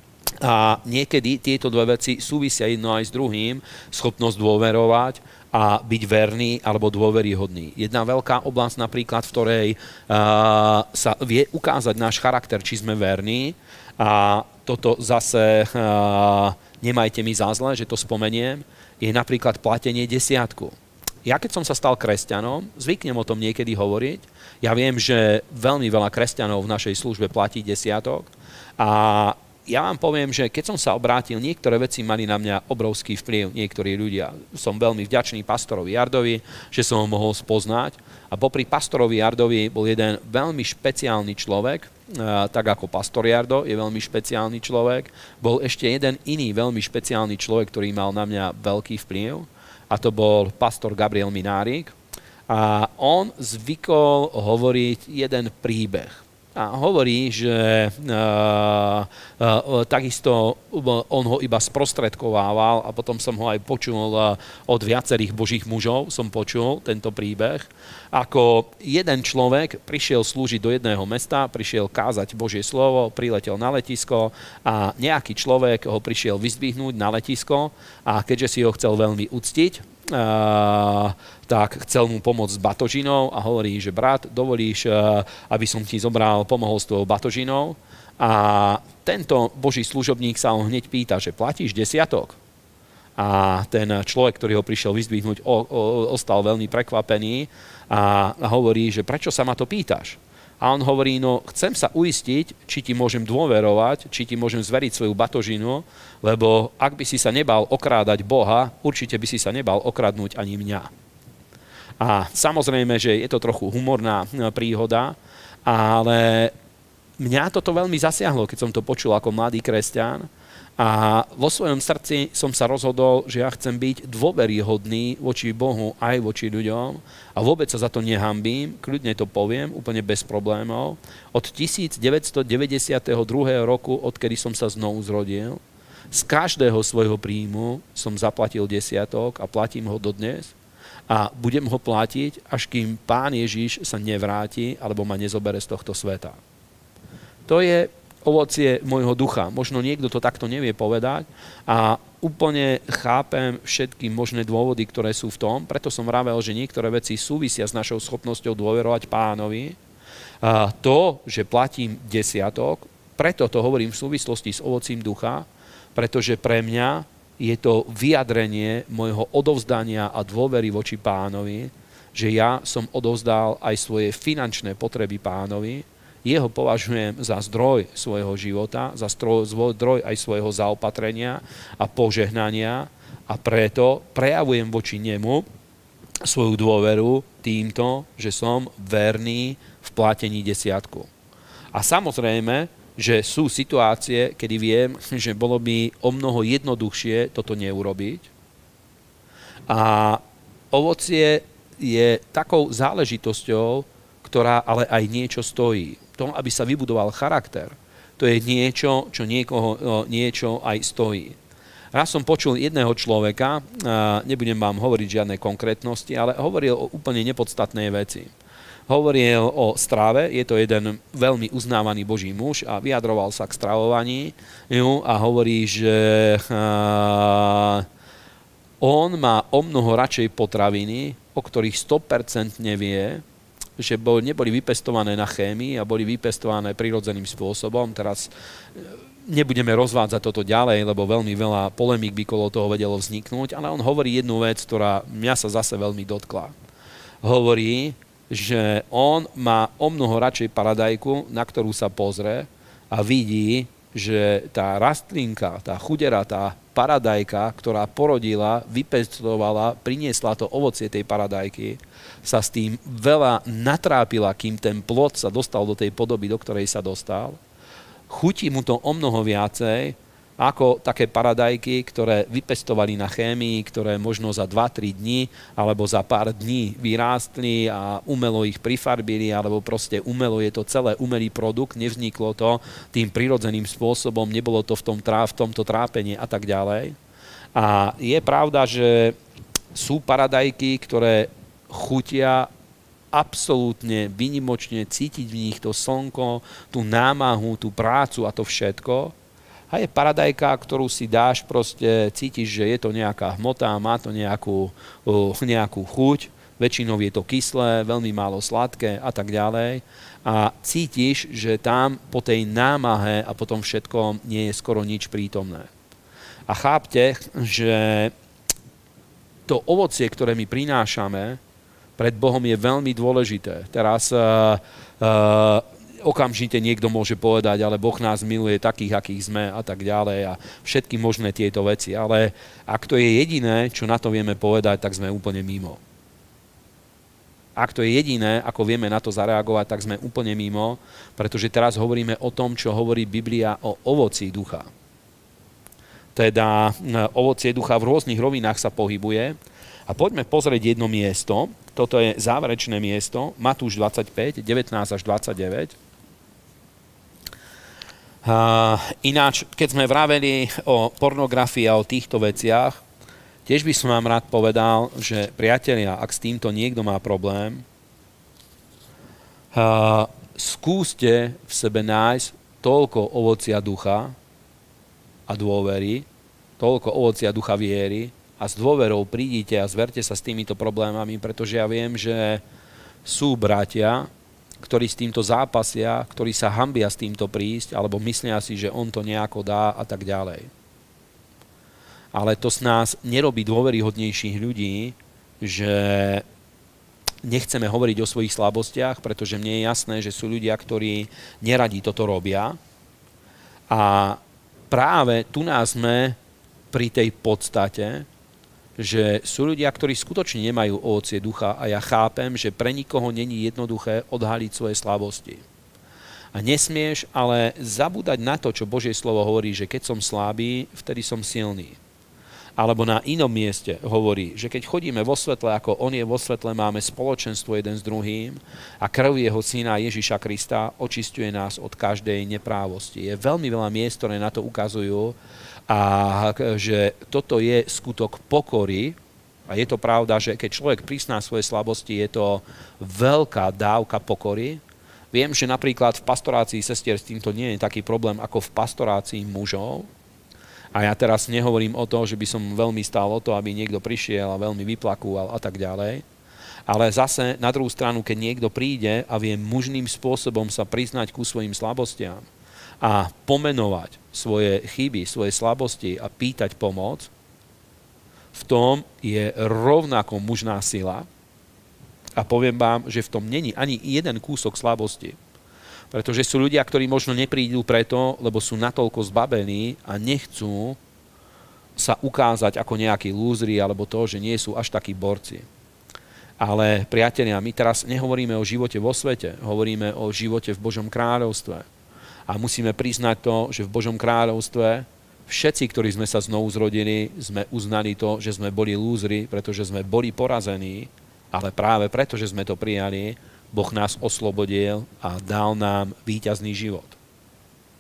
A niekedy tieto dve veci súvisia jedno aj s druhým, schopnosť dôverovať a byť verný alebo dôveryhodný. Jedna veľká oblasť napríklad, v ktorej uh, sa vie ukázať náš charakter, či sme verní, a toto zase uh, nemajte mi za zle, že to spomeniem, je napríklad platenie desiatku. Ja keď som sa stal kresťanom, zvyknem o tom niekedy hovoriť. Ja viem, že veľmi veľa kresťanov v našej službe platí desiatok a ja vám poviem, že keď som sa obrátil, niektoré veci mali na mňa obrovský vplyv, niektorí ľudia. Som veľmi vďačný pastorovi Jardovi, že som ho mohol spoznať. A popri pastorovi Jardovi bol jeden veľmi špeciálny človek, tak ako pastor Jardo je veľmi špeciálny človek. Bol ešte jeden iný veľmi špeciálny človek, ktorý mal na mňa veľký vplyv, a to bol pastor Gabriel Minárik. A on zvykol hovoriť jeden príbeh. A hovorí, že uh, uh, takisto on ho iba sprostredkovával a potom som ho aj počul uh, od viacerých božích mužov, som počul tento príbeh, ako jeden človek prišiel slúžiť do jedného mesta, prišiel kázať Božie slovo, priletel na letisko a nejaký človek ho prišiel vyzdvihnúť na letisko a keďže si ho chcel veľmi uctiť, Uh, tak chcel mu pomôcť s batožinou a hovorí, že brat, dovolíš, uh, aby som ti zobral, pomohol s tvojou batožinou. A tento boží služobník sa ho hneď pýta, že platíš desiatok? A ten človek, ktorý ho prišiel vyzdvihnúť, o, o, ostal veľmi prekvapený a hovorí, že prečo sa ma to pýtaš? A on hovorí, no chcem sa uistiť, či ti môžem dôverovať, či ti môžem zveriť svoju batožinu, lebo ak by si sa nebal okrádať Boha, určite by si sa nebal okradnúť ani mňa. A samozrejme, že je to trochu humorná príhoda, ale mňa toto veľmi zasiahlo, keď som to počul ako mladý kresťan. A vo svojom srdci som sa rozhodol, že ja chcem byť dôveryhodný voči Bohu aj voči ľuďom a vôbec sa za to nehambím, kľudne to poviem, úplne bez problémov. Od devätnásťstodeväťdesiatdva roku, odkedy som sa znovu zrodil, z každého svojho príjmu som zaplatil desiatok a platím ho dodnes a budem ho platiť, až kým Pán Ježiš sa nevráti alebo ma nezobere z tohto sveta. To je ovocie môjho ducha. Možno niekto to takto nevie povedať a úplne chápem všetky možné dôvody, ktoré sú v tom, preto som vravel, že niektoré veci súvisia s našou schopnosťou dôverovať Pánovi. A to, že platím desiatok, preto to hovorím v súvislosti s ovocím ducha, pretože pre mňa je to vyjadrenie môjho odovzdania a dôvery voči Pánovi, že ja som odovzdal aj svoje finančné potreby Pánovi. Jeho považujem za zdroj svojho života, za zdroj aj svojho zaopatrenia a požehnania a preto prejavujem voči nemu svoju dôveru týmto, že som verný v platení desiatku. A samozrejme, že sú situácie, kedy viem, že bolo by o mnoho jednoduchšie toto neurobiť. A ovocie je takou záležitosťou, ktorá ale aj niečo stojí. To, aby sa vybudoval charakter, to je niečo, čo niekoho niečo aj stojí. Raz som počul jedného človeka, nebudem vám hovoriť žiadne konkrétnosti, ale hovoril o úplne nepodstatnej veci. Hovoril o strave, je to jeden veľmi uznávaný Boží muž a vyjadroval sa k stravovaní a hovorí, že on má o mnoho radšej potraviny, o ktorých sto percent vie, že neboli vypestované na chémii a boli vypestované prirodzeným spôsobom. Teraz nebudeme rozvádzať toto ďalej, lebo veľmi veľa polemík by kolo toho vedelo vzniknúť, ale on hovorí jednu vec, ktorá mňa sa zase veľmi dotkla. Hovorí, že on má o mnoho radšej paradajku, na ktorú sa pozrie a vidí, že tá rastlinka, tá chuderatá paradajka, ktorá porodila, vypestovala, priniesla to ovocie tej paradajky, sa s tým veľa natrápila, kým ten plod sa dostal do tej podoby, do ktorej sa dostal. Chutí mu to o mnoho viacej ako také paradajky, ktoré vypestovali na chémii, ktoré možno za dva tri dni alebo za pár dní vyrástli a umelo ich prifarbili, alebo proste umelo je to celé umelý produkt, nevzniklo to tým prirodzeným spôsobom, nebolo to v, tom trá, v tomto trápení a tak ďalej. A je pravda, že sú paradajky, ktoré chutia absolútne, výnimočne, cítiť v nich to slnko, tú námahu, tú prácu a to všetko. A je paradajka, ktorú si dáš, proste cítiš, že je to nejaká hmota, má to nejakú, uh, nejakú chuť, väčšinou je to kyslé, veľmi málo sladké a tak ďalej. A cítiš, že tam po tej námahe a po tom všetkom nie je skoro nič prítomné. A chápte, že to ovocie, ktoré my prinášame, pred Bohom je veľmi dôležité. Teraz uh, uh, okamžite niekto môže povedať, ale Boh nás miluje takých, akých sme a tak ďalej a všetky možné tieto veci. Ale ak to je jediné, čo na to vieme povedať, tak sme úplne mimo. Ak to je jediné, ako vieme na to zareagovať, tak sme úplne mimo, pretože teraz hovoríme o tom, čo hovorí Biblia o ovocí ducha. Teda ovocie ducha v rôznych rovinách sa pohybuje. A poďme pozrieť jedno miesto. Toto je záverečné miesto. Matúš dvadsaťpäť, devätnásť až dvadsaťdeväť. Uh, ináč, keď sme vraveli o pornografii a o týchto veciach, tiež by som vám rád povedal, že priatelia, ak s týmto niekto má problém, uh, skúste v sebe nájsť toľko ovocia ducha a dôvery, toľko ovocia ducha viery, a s dôverou prídite a zverte sa s týmito problémami, pretože ja viem, že sú bratia, ktorí s týmto zápasia, ktorí sa hanbia s týmto prísť, alebo myslia si, že on to nejako dá a tak ďalej. Ale to z nás nerobí dôveryhodnejších ľudí, že nechceme hovoriť o svojich slabostiach, pretože mne je jasné, že sú ľudia, ktorí neradi toto robia. A práve tu nás sme pri tej podstate, že sú ľudia, ktorí skutočne nemajú ovocie ducha a ja chápem, že pre nikoho není jednoduché odhaliť svoje slabosti. A nesmieš ale zabúdať na to, čo Božie slovo hovorí, že keď som slabý, vtedy som silný. Alebo na inom mieste hovorí, že keď chodíme vo svetle, ako on je vo svetle, máme spoločenstvo jeden s druhým a krv jeho syna Ježiša Krista očisťuje nás od každej neprávosti. Je veľmi veľa miest, ktoré na to ukazujú, a že toto je skutok pokory a je to pravda, že keď človek prizná svoje slabosti, je to veľká dávka pokory. Viem, že napríklad v pastorácii sestier s týmto nie je taký problém ako v pastorácii mužov. A ja teraz nehovorím o to, že by som veľmi stál o to, aby niekto prišiel a veľmi vyplakúval a tak ďalej. Ale zase na druhú stranu, keď niekto príde a vie mužným spôsobom sa priznať ku svojim slabostiam a pomenovať svoje chyby, svoje slabosti a pýtať pomoc, v tom je rovnako mužná sila. A poviem vám, že v tom není ani jeden kúsok slabosti. Pretože sú ľudia, ktorí možno neprídu preto, lebo sú natoľko zbabení a nechcú sa ukázať ako nejakí lúzri alebo to, že nie sú až takí borci. Ale priatelia, my teraz nehovoríme o živote vo svete, hovoríme o živote v Božom kráľovstve. A musíme priznať to, že v Božom kráľovstve všetci, ktorí sme sa znovu zrodili, sme uznali to, že sme boli lúzri, pretože sme boli porazení, ale práve preto, že sme to prijali, Boh nás oslobodil a dal nám víťazný život.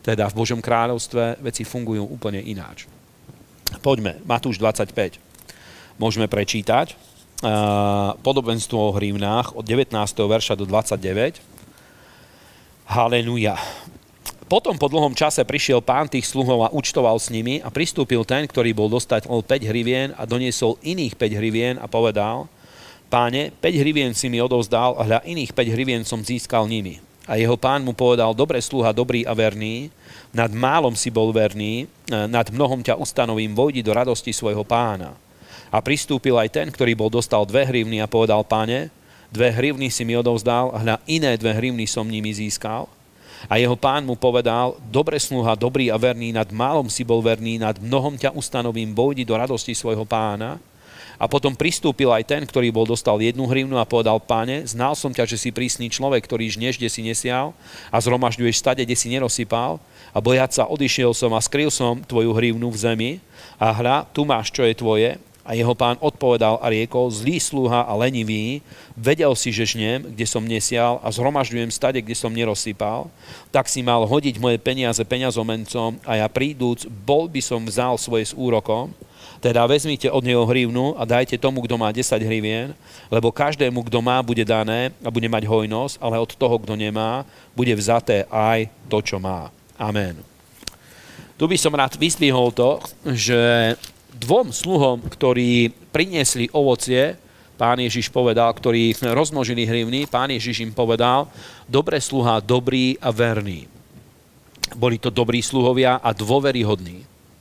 Teda v Božom kráľovstve veci fungujú úplne ináč. Poďme, Matúš dvadsaťpäť. Môžeme prečítať uh, podobenstvo o hrivnách od devätnásteho verša do dvadsaťdeväť. Haleluja. Potom po dlhom čase prišiel pán tých sluhov a účtoval s nimi a pristúpil ten, ktorý bol dostať päť hrivien a doniesol iných päť hrivien a povedal: Páne, päť hrivien si mi odovzdal a hľa iných päť hrivien som získal nimi. A jeho pán mu povedal: Dobre, sluha, dobrý a verný, nad málom si bol verný, nad mnohom ťa ustanovím, vojdi do radosti svojho pána. A pristúpil aj ten, ktorý bol dostal dve hrivny a povedal: Páne, dve hrivny si mi odovzdal a hľa iné dve hrivny som nimi získal. A jeho pán mu povedal: Dobre, sluha, dobrý a verný, nad málom si bol verný, nad mnohom ťa ustanovím, vojdi do radosti svojho pána. A potom pristúpil aj ten, ktorý bol dostal jednu hrivnu a povedal: Páne, znal som ťa, že si prísny človek, ktorý žneš, kde si nesial a zhromažďuješ stade, kde si nerozsypal, a bojať sa odišiel som a skryl som tvoju hrivnu v zemi a hľa, tu máš, čo je tvoje. A jeho pán odpovedal a riekol: Zlý sluha a lenivý, vedel si, že žnem, kde som nesial a zhromažďujem stade, kde som nerozsypal, tak si mal hodiť moje peniaze peňazomencom a ja prídúc, bol by som vzal svoje s úrokom. Teda vezmite od neho hrivnu a dajte tomu, kto má desať hrivien, lebo každému, kto má, bude dané a bude mať hojnosť, ale od toho, kto nemá, bude vzaté aj to, čo má. Amen. Tu by som rád vyzdvihol to, že dvom sluhom, ktorí priniesli ovocie, pán Ježiš povedal, ktorí rozmnožili hrivny, pán Ježiš im povedal: Dobre, sluha, dobrý a verný. Boli to dobrí sluhovia a dôveryhodní.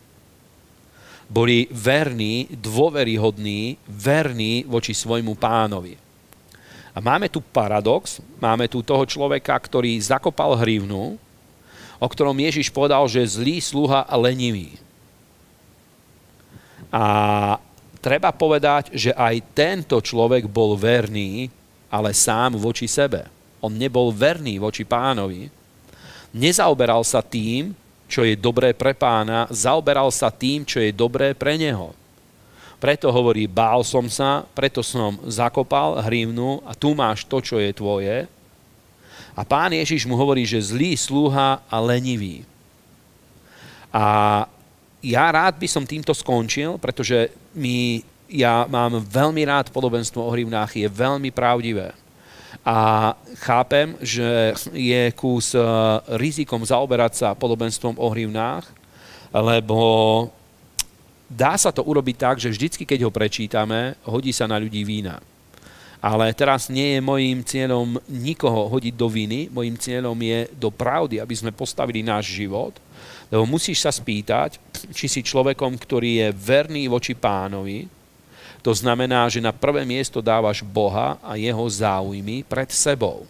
Boli verní, dôveryhodní, verní voči svojmu pánovi. A máme tu paradox, máme tu toho človeka, ktorý zakopal hrivnu, o ktorom Ježiš povedal, že zlý sluha a lenivý. A treba povedať, že aj tento človek bol verný, ale sám voči sebe. On nebol verný voči pánovi. Nezaoberal sa tým, čo je dobré pre pána, zaoberal sa tým, čo je dobré pre neho. Preto hovorí: bál som sa, preto som zakopal hrivnu a tu máš to, čo je tvoje. A pán Ježiš mu hovorí, že zlý sluha a lenivý. A ja rád by som týmto skončil, pretože my, ja mám veľmi rád podobenstvo o hrivnách, je veľmi pravdivé. A chápem, že je kus rizikom zaoberať sa podobenstvom o hrivnách, lebo dá sa to urobiť tak, že vždycky, keď ho prečítame, hodí sa na ľudí vína. Ale teraz nie je mojím cieľom nikoho hodiť do viny, mojím cieľom je do pravdy, aby sme postavili náš život, lebo musíš sa spýtať, či si človekom, ktorý je verný voči pánovi. To znamená, že na prvé miesto dávaš Boha a jeho záujmy pred sebou.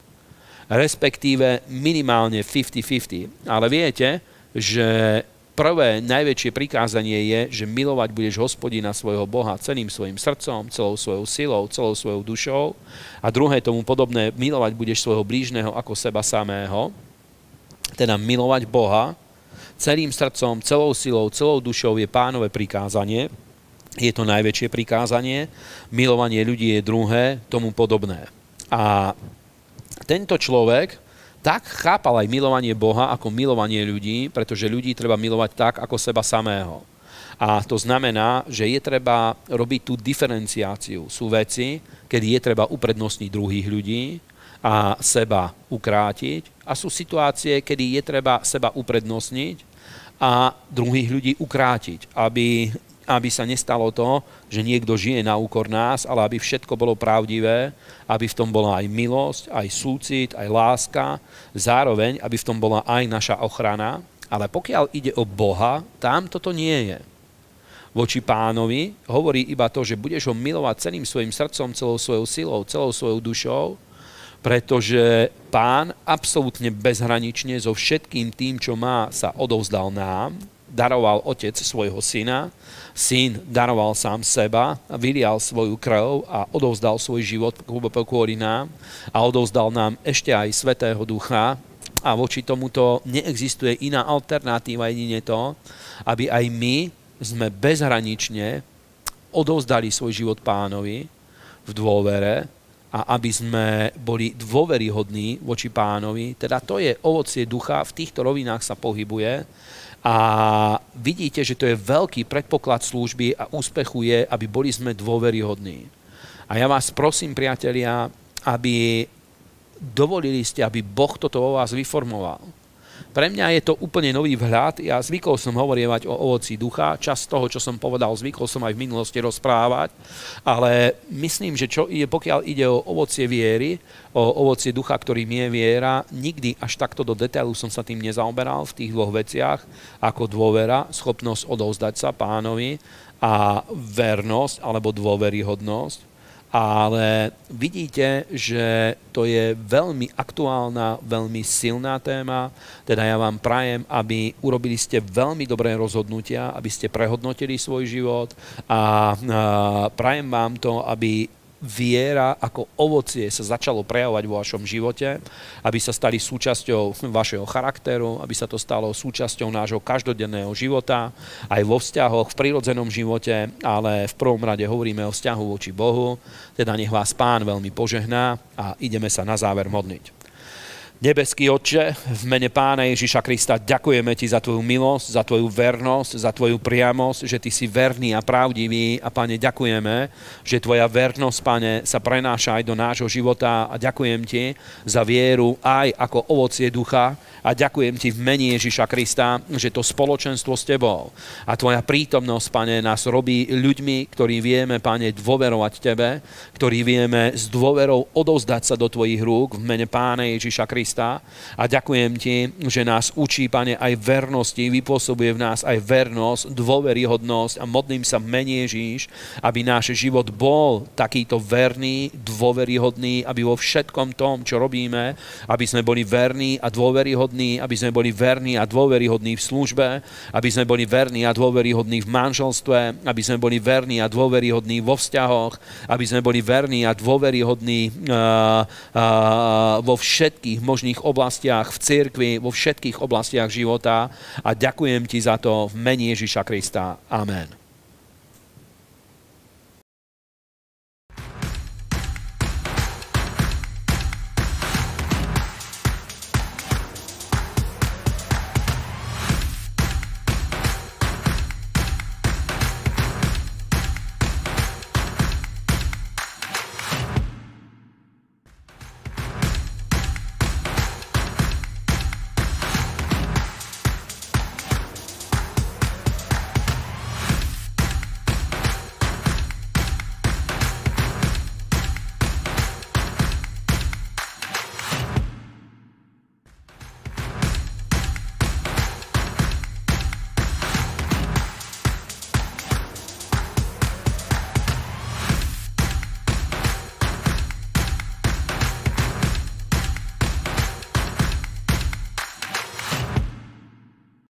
Respektíve minimálne päťdesiat päťdesiat. Ale viete, že prvé najväčšie prikázanie je, že milovať budeš Hospodina svojho Boha celým svojim srdcom, celou svojou silou, celou svojou dušou. A druhé tomu podobné, milovať budeš svojho blížneho ako seba samého. Teda milovať Boha celým srdcom, celou silou, celou dušou je pánové prikázanie. Je to najväčšie prikázanie, milovanie ľudí je druhé, tomu podobné. A tento človek tak chápal aj milovanie Boha ako milovanie ľudí, pretože ľudí treba milovať tak, ako seba samého. A to znamená, že je treba robiť tú diferenciáciu. Sú veci, kedy je treba uprednostniť druhých ľudí a seba ukrátiť. A sú situácie, kedy je treba seba uprednostniť a druhých ľudí ukrátiť, aby aby sa nestalo to, že niekto žije na úkor nás, ale aby všetko bolo pravdivé, aby v tom bola aj milosť, aj súcit, aj láska, zároveň, aby v tom bola aj naša ochrana. Ale pokiaľ ide o Boha, tam toto nie je. Voči pánovi hovorí iba to, že budeš ho milovať celým svojim srdcom, celou svojou silou, celou svojou dušou, pretože pán absolútne bezhranične so všetkým tým, čo má, sa odovzdal nám, daroval otec svojho syna, syn daroval sám seba, vylial svoju krv a odovzdal svoj život kvôli nám a odovzdal nám ešte aj Svätého Ducha a voči tomuto neexistuje iná alternatíva, jedine to, aby aj my sme bezhranične odovzdali svoj život pánovi v dôvere a aby sme boli dôveryhodní voči Pánovi. Teda to je ovocie ducha, v týchto rovinách sa pohybuje a vidíte, že to je veľký predpoklad služby a úspechu je, aby boli sme dôveryhodní. A ja vás prosím, priatelia, aby dovolili ste, aby Boh toto vo vás vyformoval. Pre mňa je to úplne nový vhľad. Ja zvykol som hovorievať o ovoci ducha. Časť toho, čo som povedal, zvykol som aj v minulosti rozprávať. Ale myslím, že čo ide, pokiaľ ide o ovocie viery, o ovocie ducha, ktorým je viera, nikdy až takto do detailu som sa tým nezaoberal v tých dvoch veciach, ako dôvera, schopnosť odovzdať sa Pánovi a vernosť alebo dôveryhodnosť. Ale vidíte, že to je veľmi aktuálna, veľmi silná téma. Teda ja vám prajem, aby urobili ste veľmi dobré rozhodnutia, aby ste prehodnotili svoj život a prajem vám to, aby viera ako ovocie sa začalo prejavovať vo vašom živote, aby sa stali súčasťou vašeho charakteru, aby sa to stalo súčasťou nášho každodenného života, aj vo vzťahoch, v prirodzenom živote, ale v prvom rade hovoríme o vzťahu voči Bohu. Teda nech vás Pán veľmi požehná a ideme sa na záver modliť. Nebeský Otče, v mene Pána Ježiša Krista ďakujeme Ti za Tvoju milosť, za Tvoju vernosť, za Tvoju priamosť, že Ty si verný a pravdivý a Pane, ďakujeme, že Tvoja vernosť, Pane, sa prenáša aj do nášho života a ďakujem Ti za vieru aj ako ovocie ducha a ďakujem Ti v mene Ježiša Krista, že to spoločenstvo s Tebou a Tvoja prítomnosť, Pane, nás robí ľuďmi, ktorí vieme, Pane, dôverovať Tebe, ktorí vieme s dôverou odovzdať sa do Tvojich rúk v mene Pána Ježiša Krista. A ďakujem Ti, že nás učí, Pane, aj vernosti, vypôsobuje v nás aj vernosť, dôveryhodnosť a modlím sa v mene Ježíš, aby náš život bol takýto verný, dôveryhodný, aby vo všetkom tom, čo robíme, aby sme boli verní a dôveryhodní, aby sme boli verní a dôveryhodní v službe, aby sme boli verní a dôveryhodní v manželstve, aby sme boli verní a dôveryhodní vo vzťahoch, aby sme boli verní a dôveryhodní uh, uh, vo všetkých možných oblastiach v cirkvi, vo všetkých oblastiach života a ďakujem Ti za to v mene Ježiša Krista. Amen.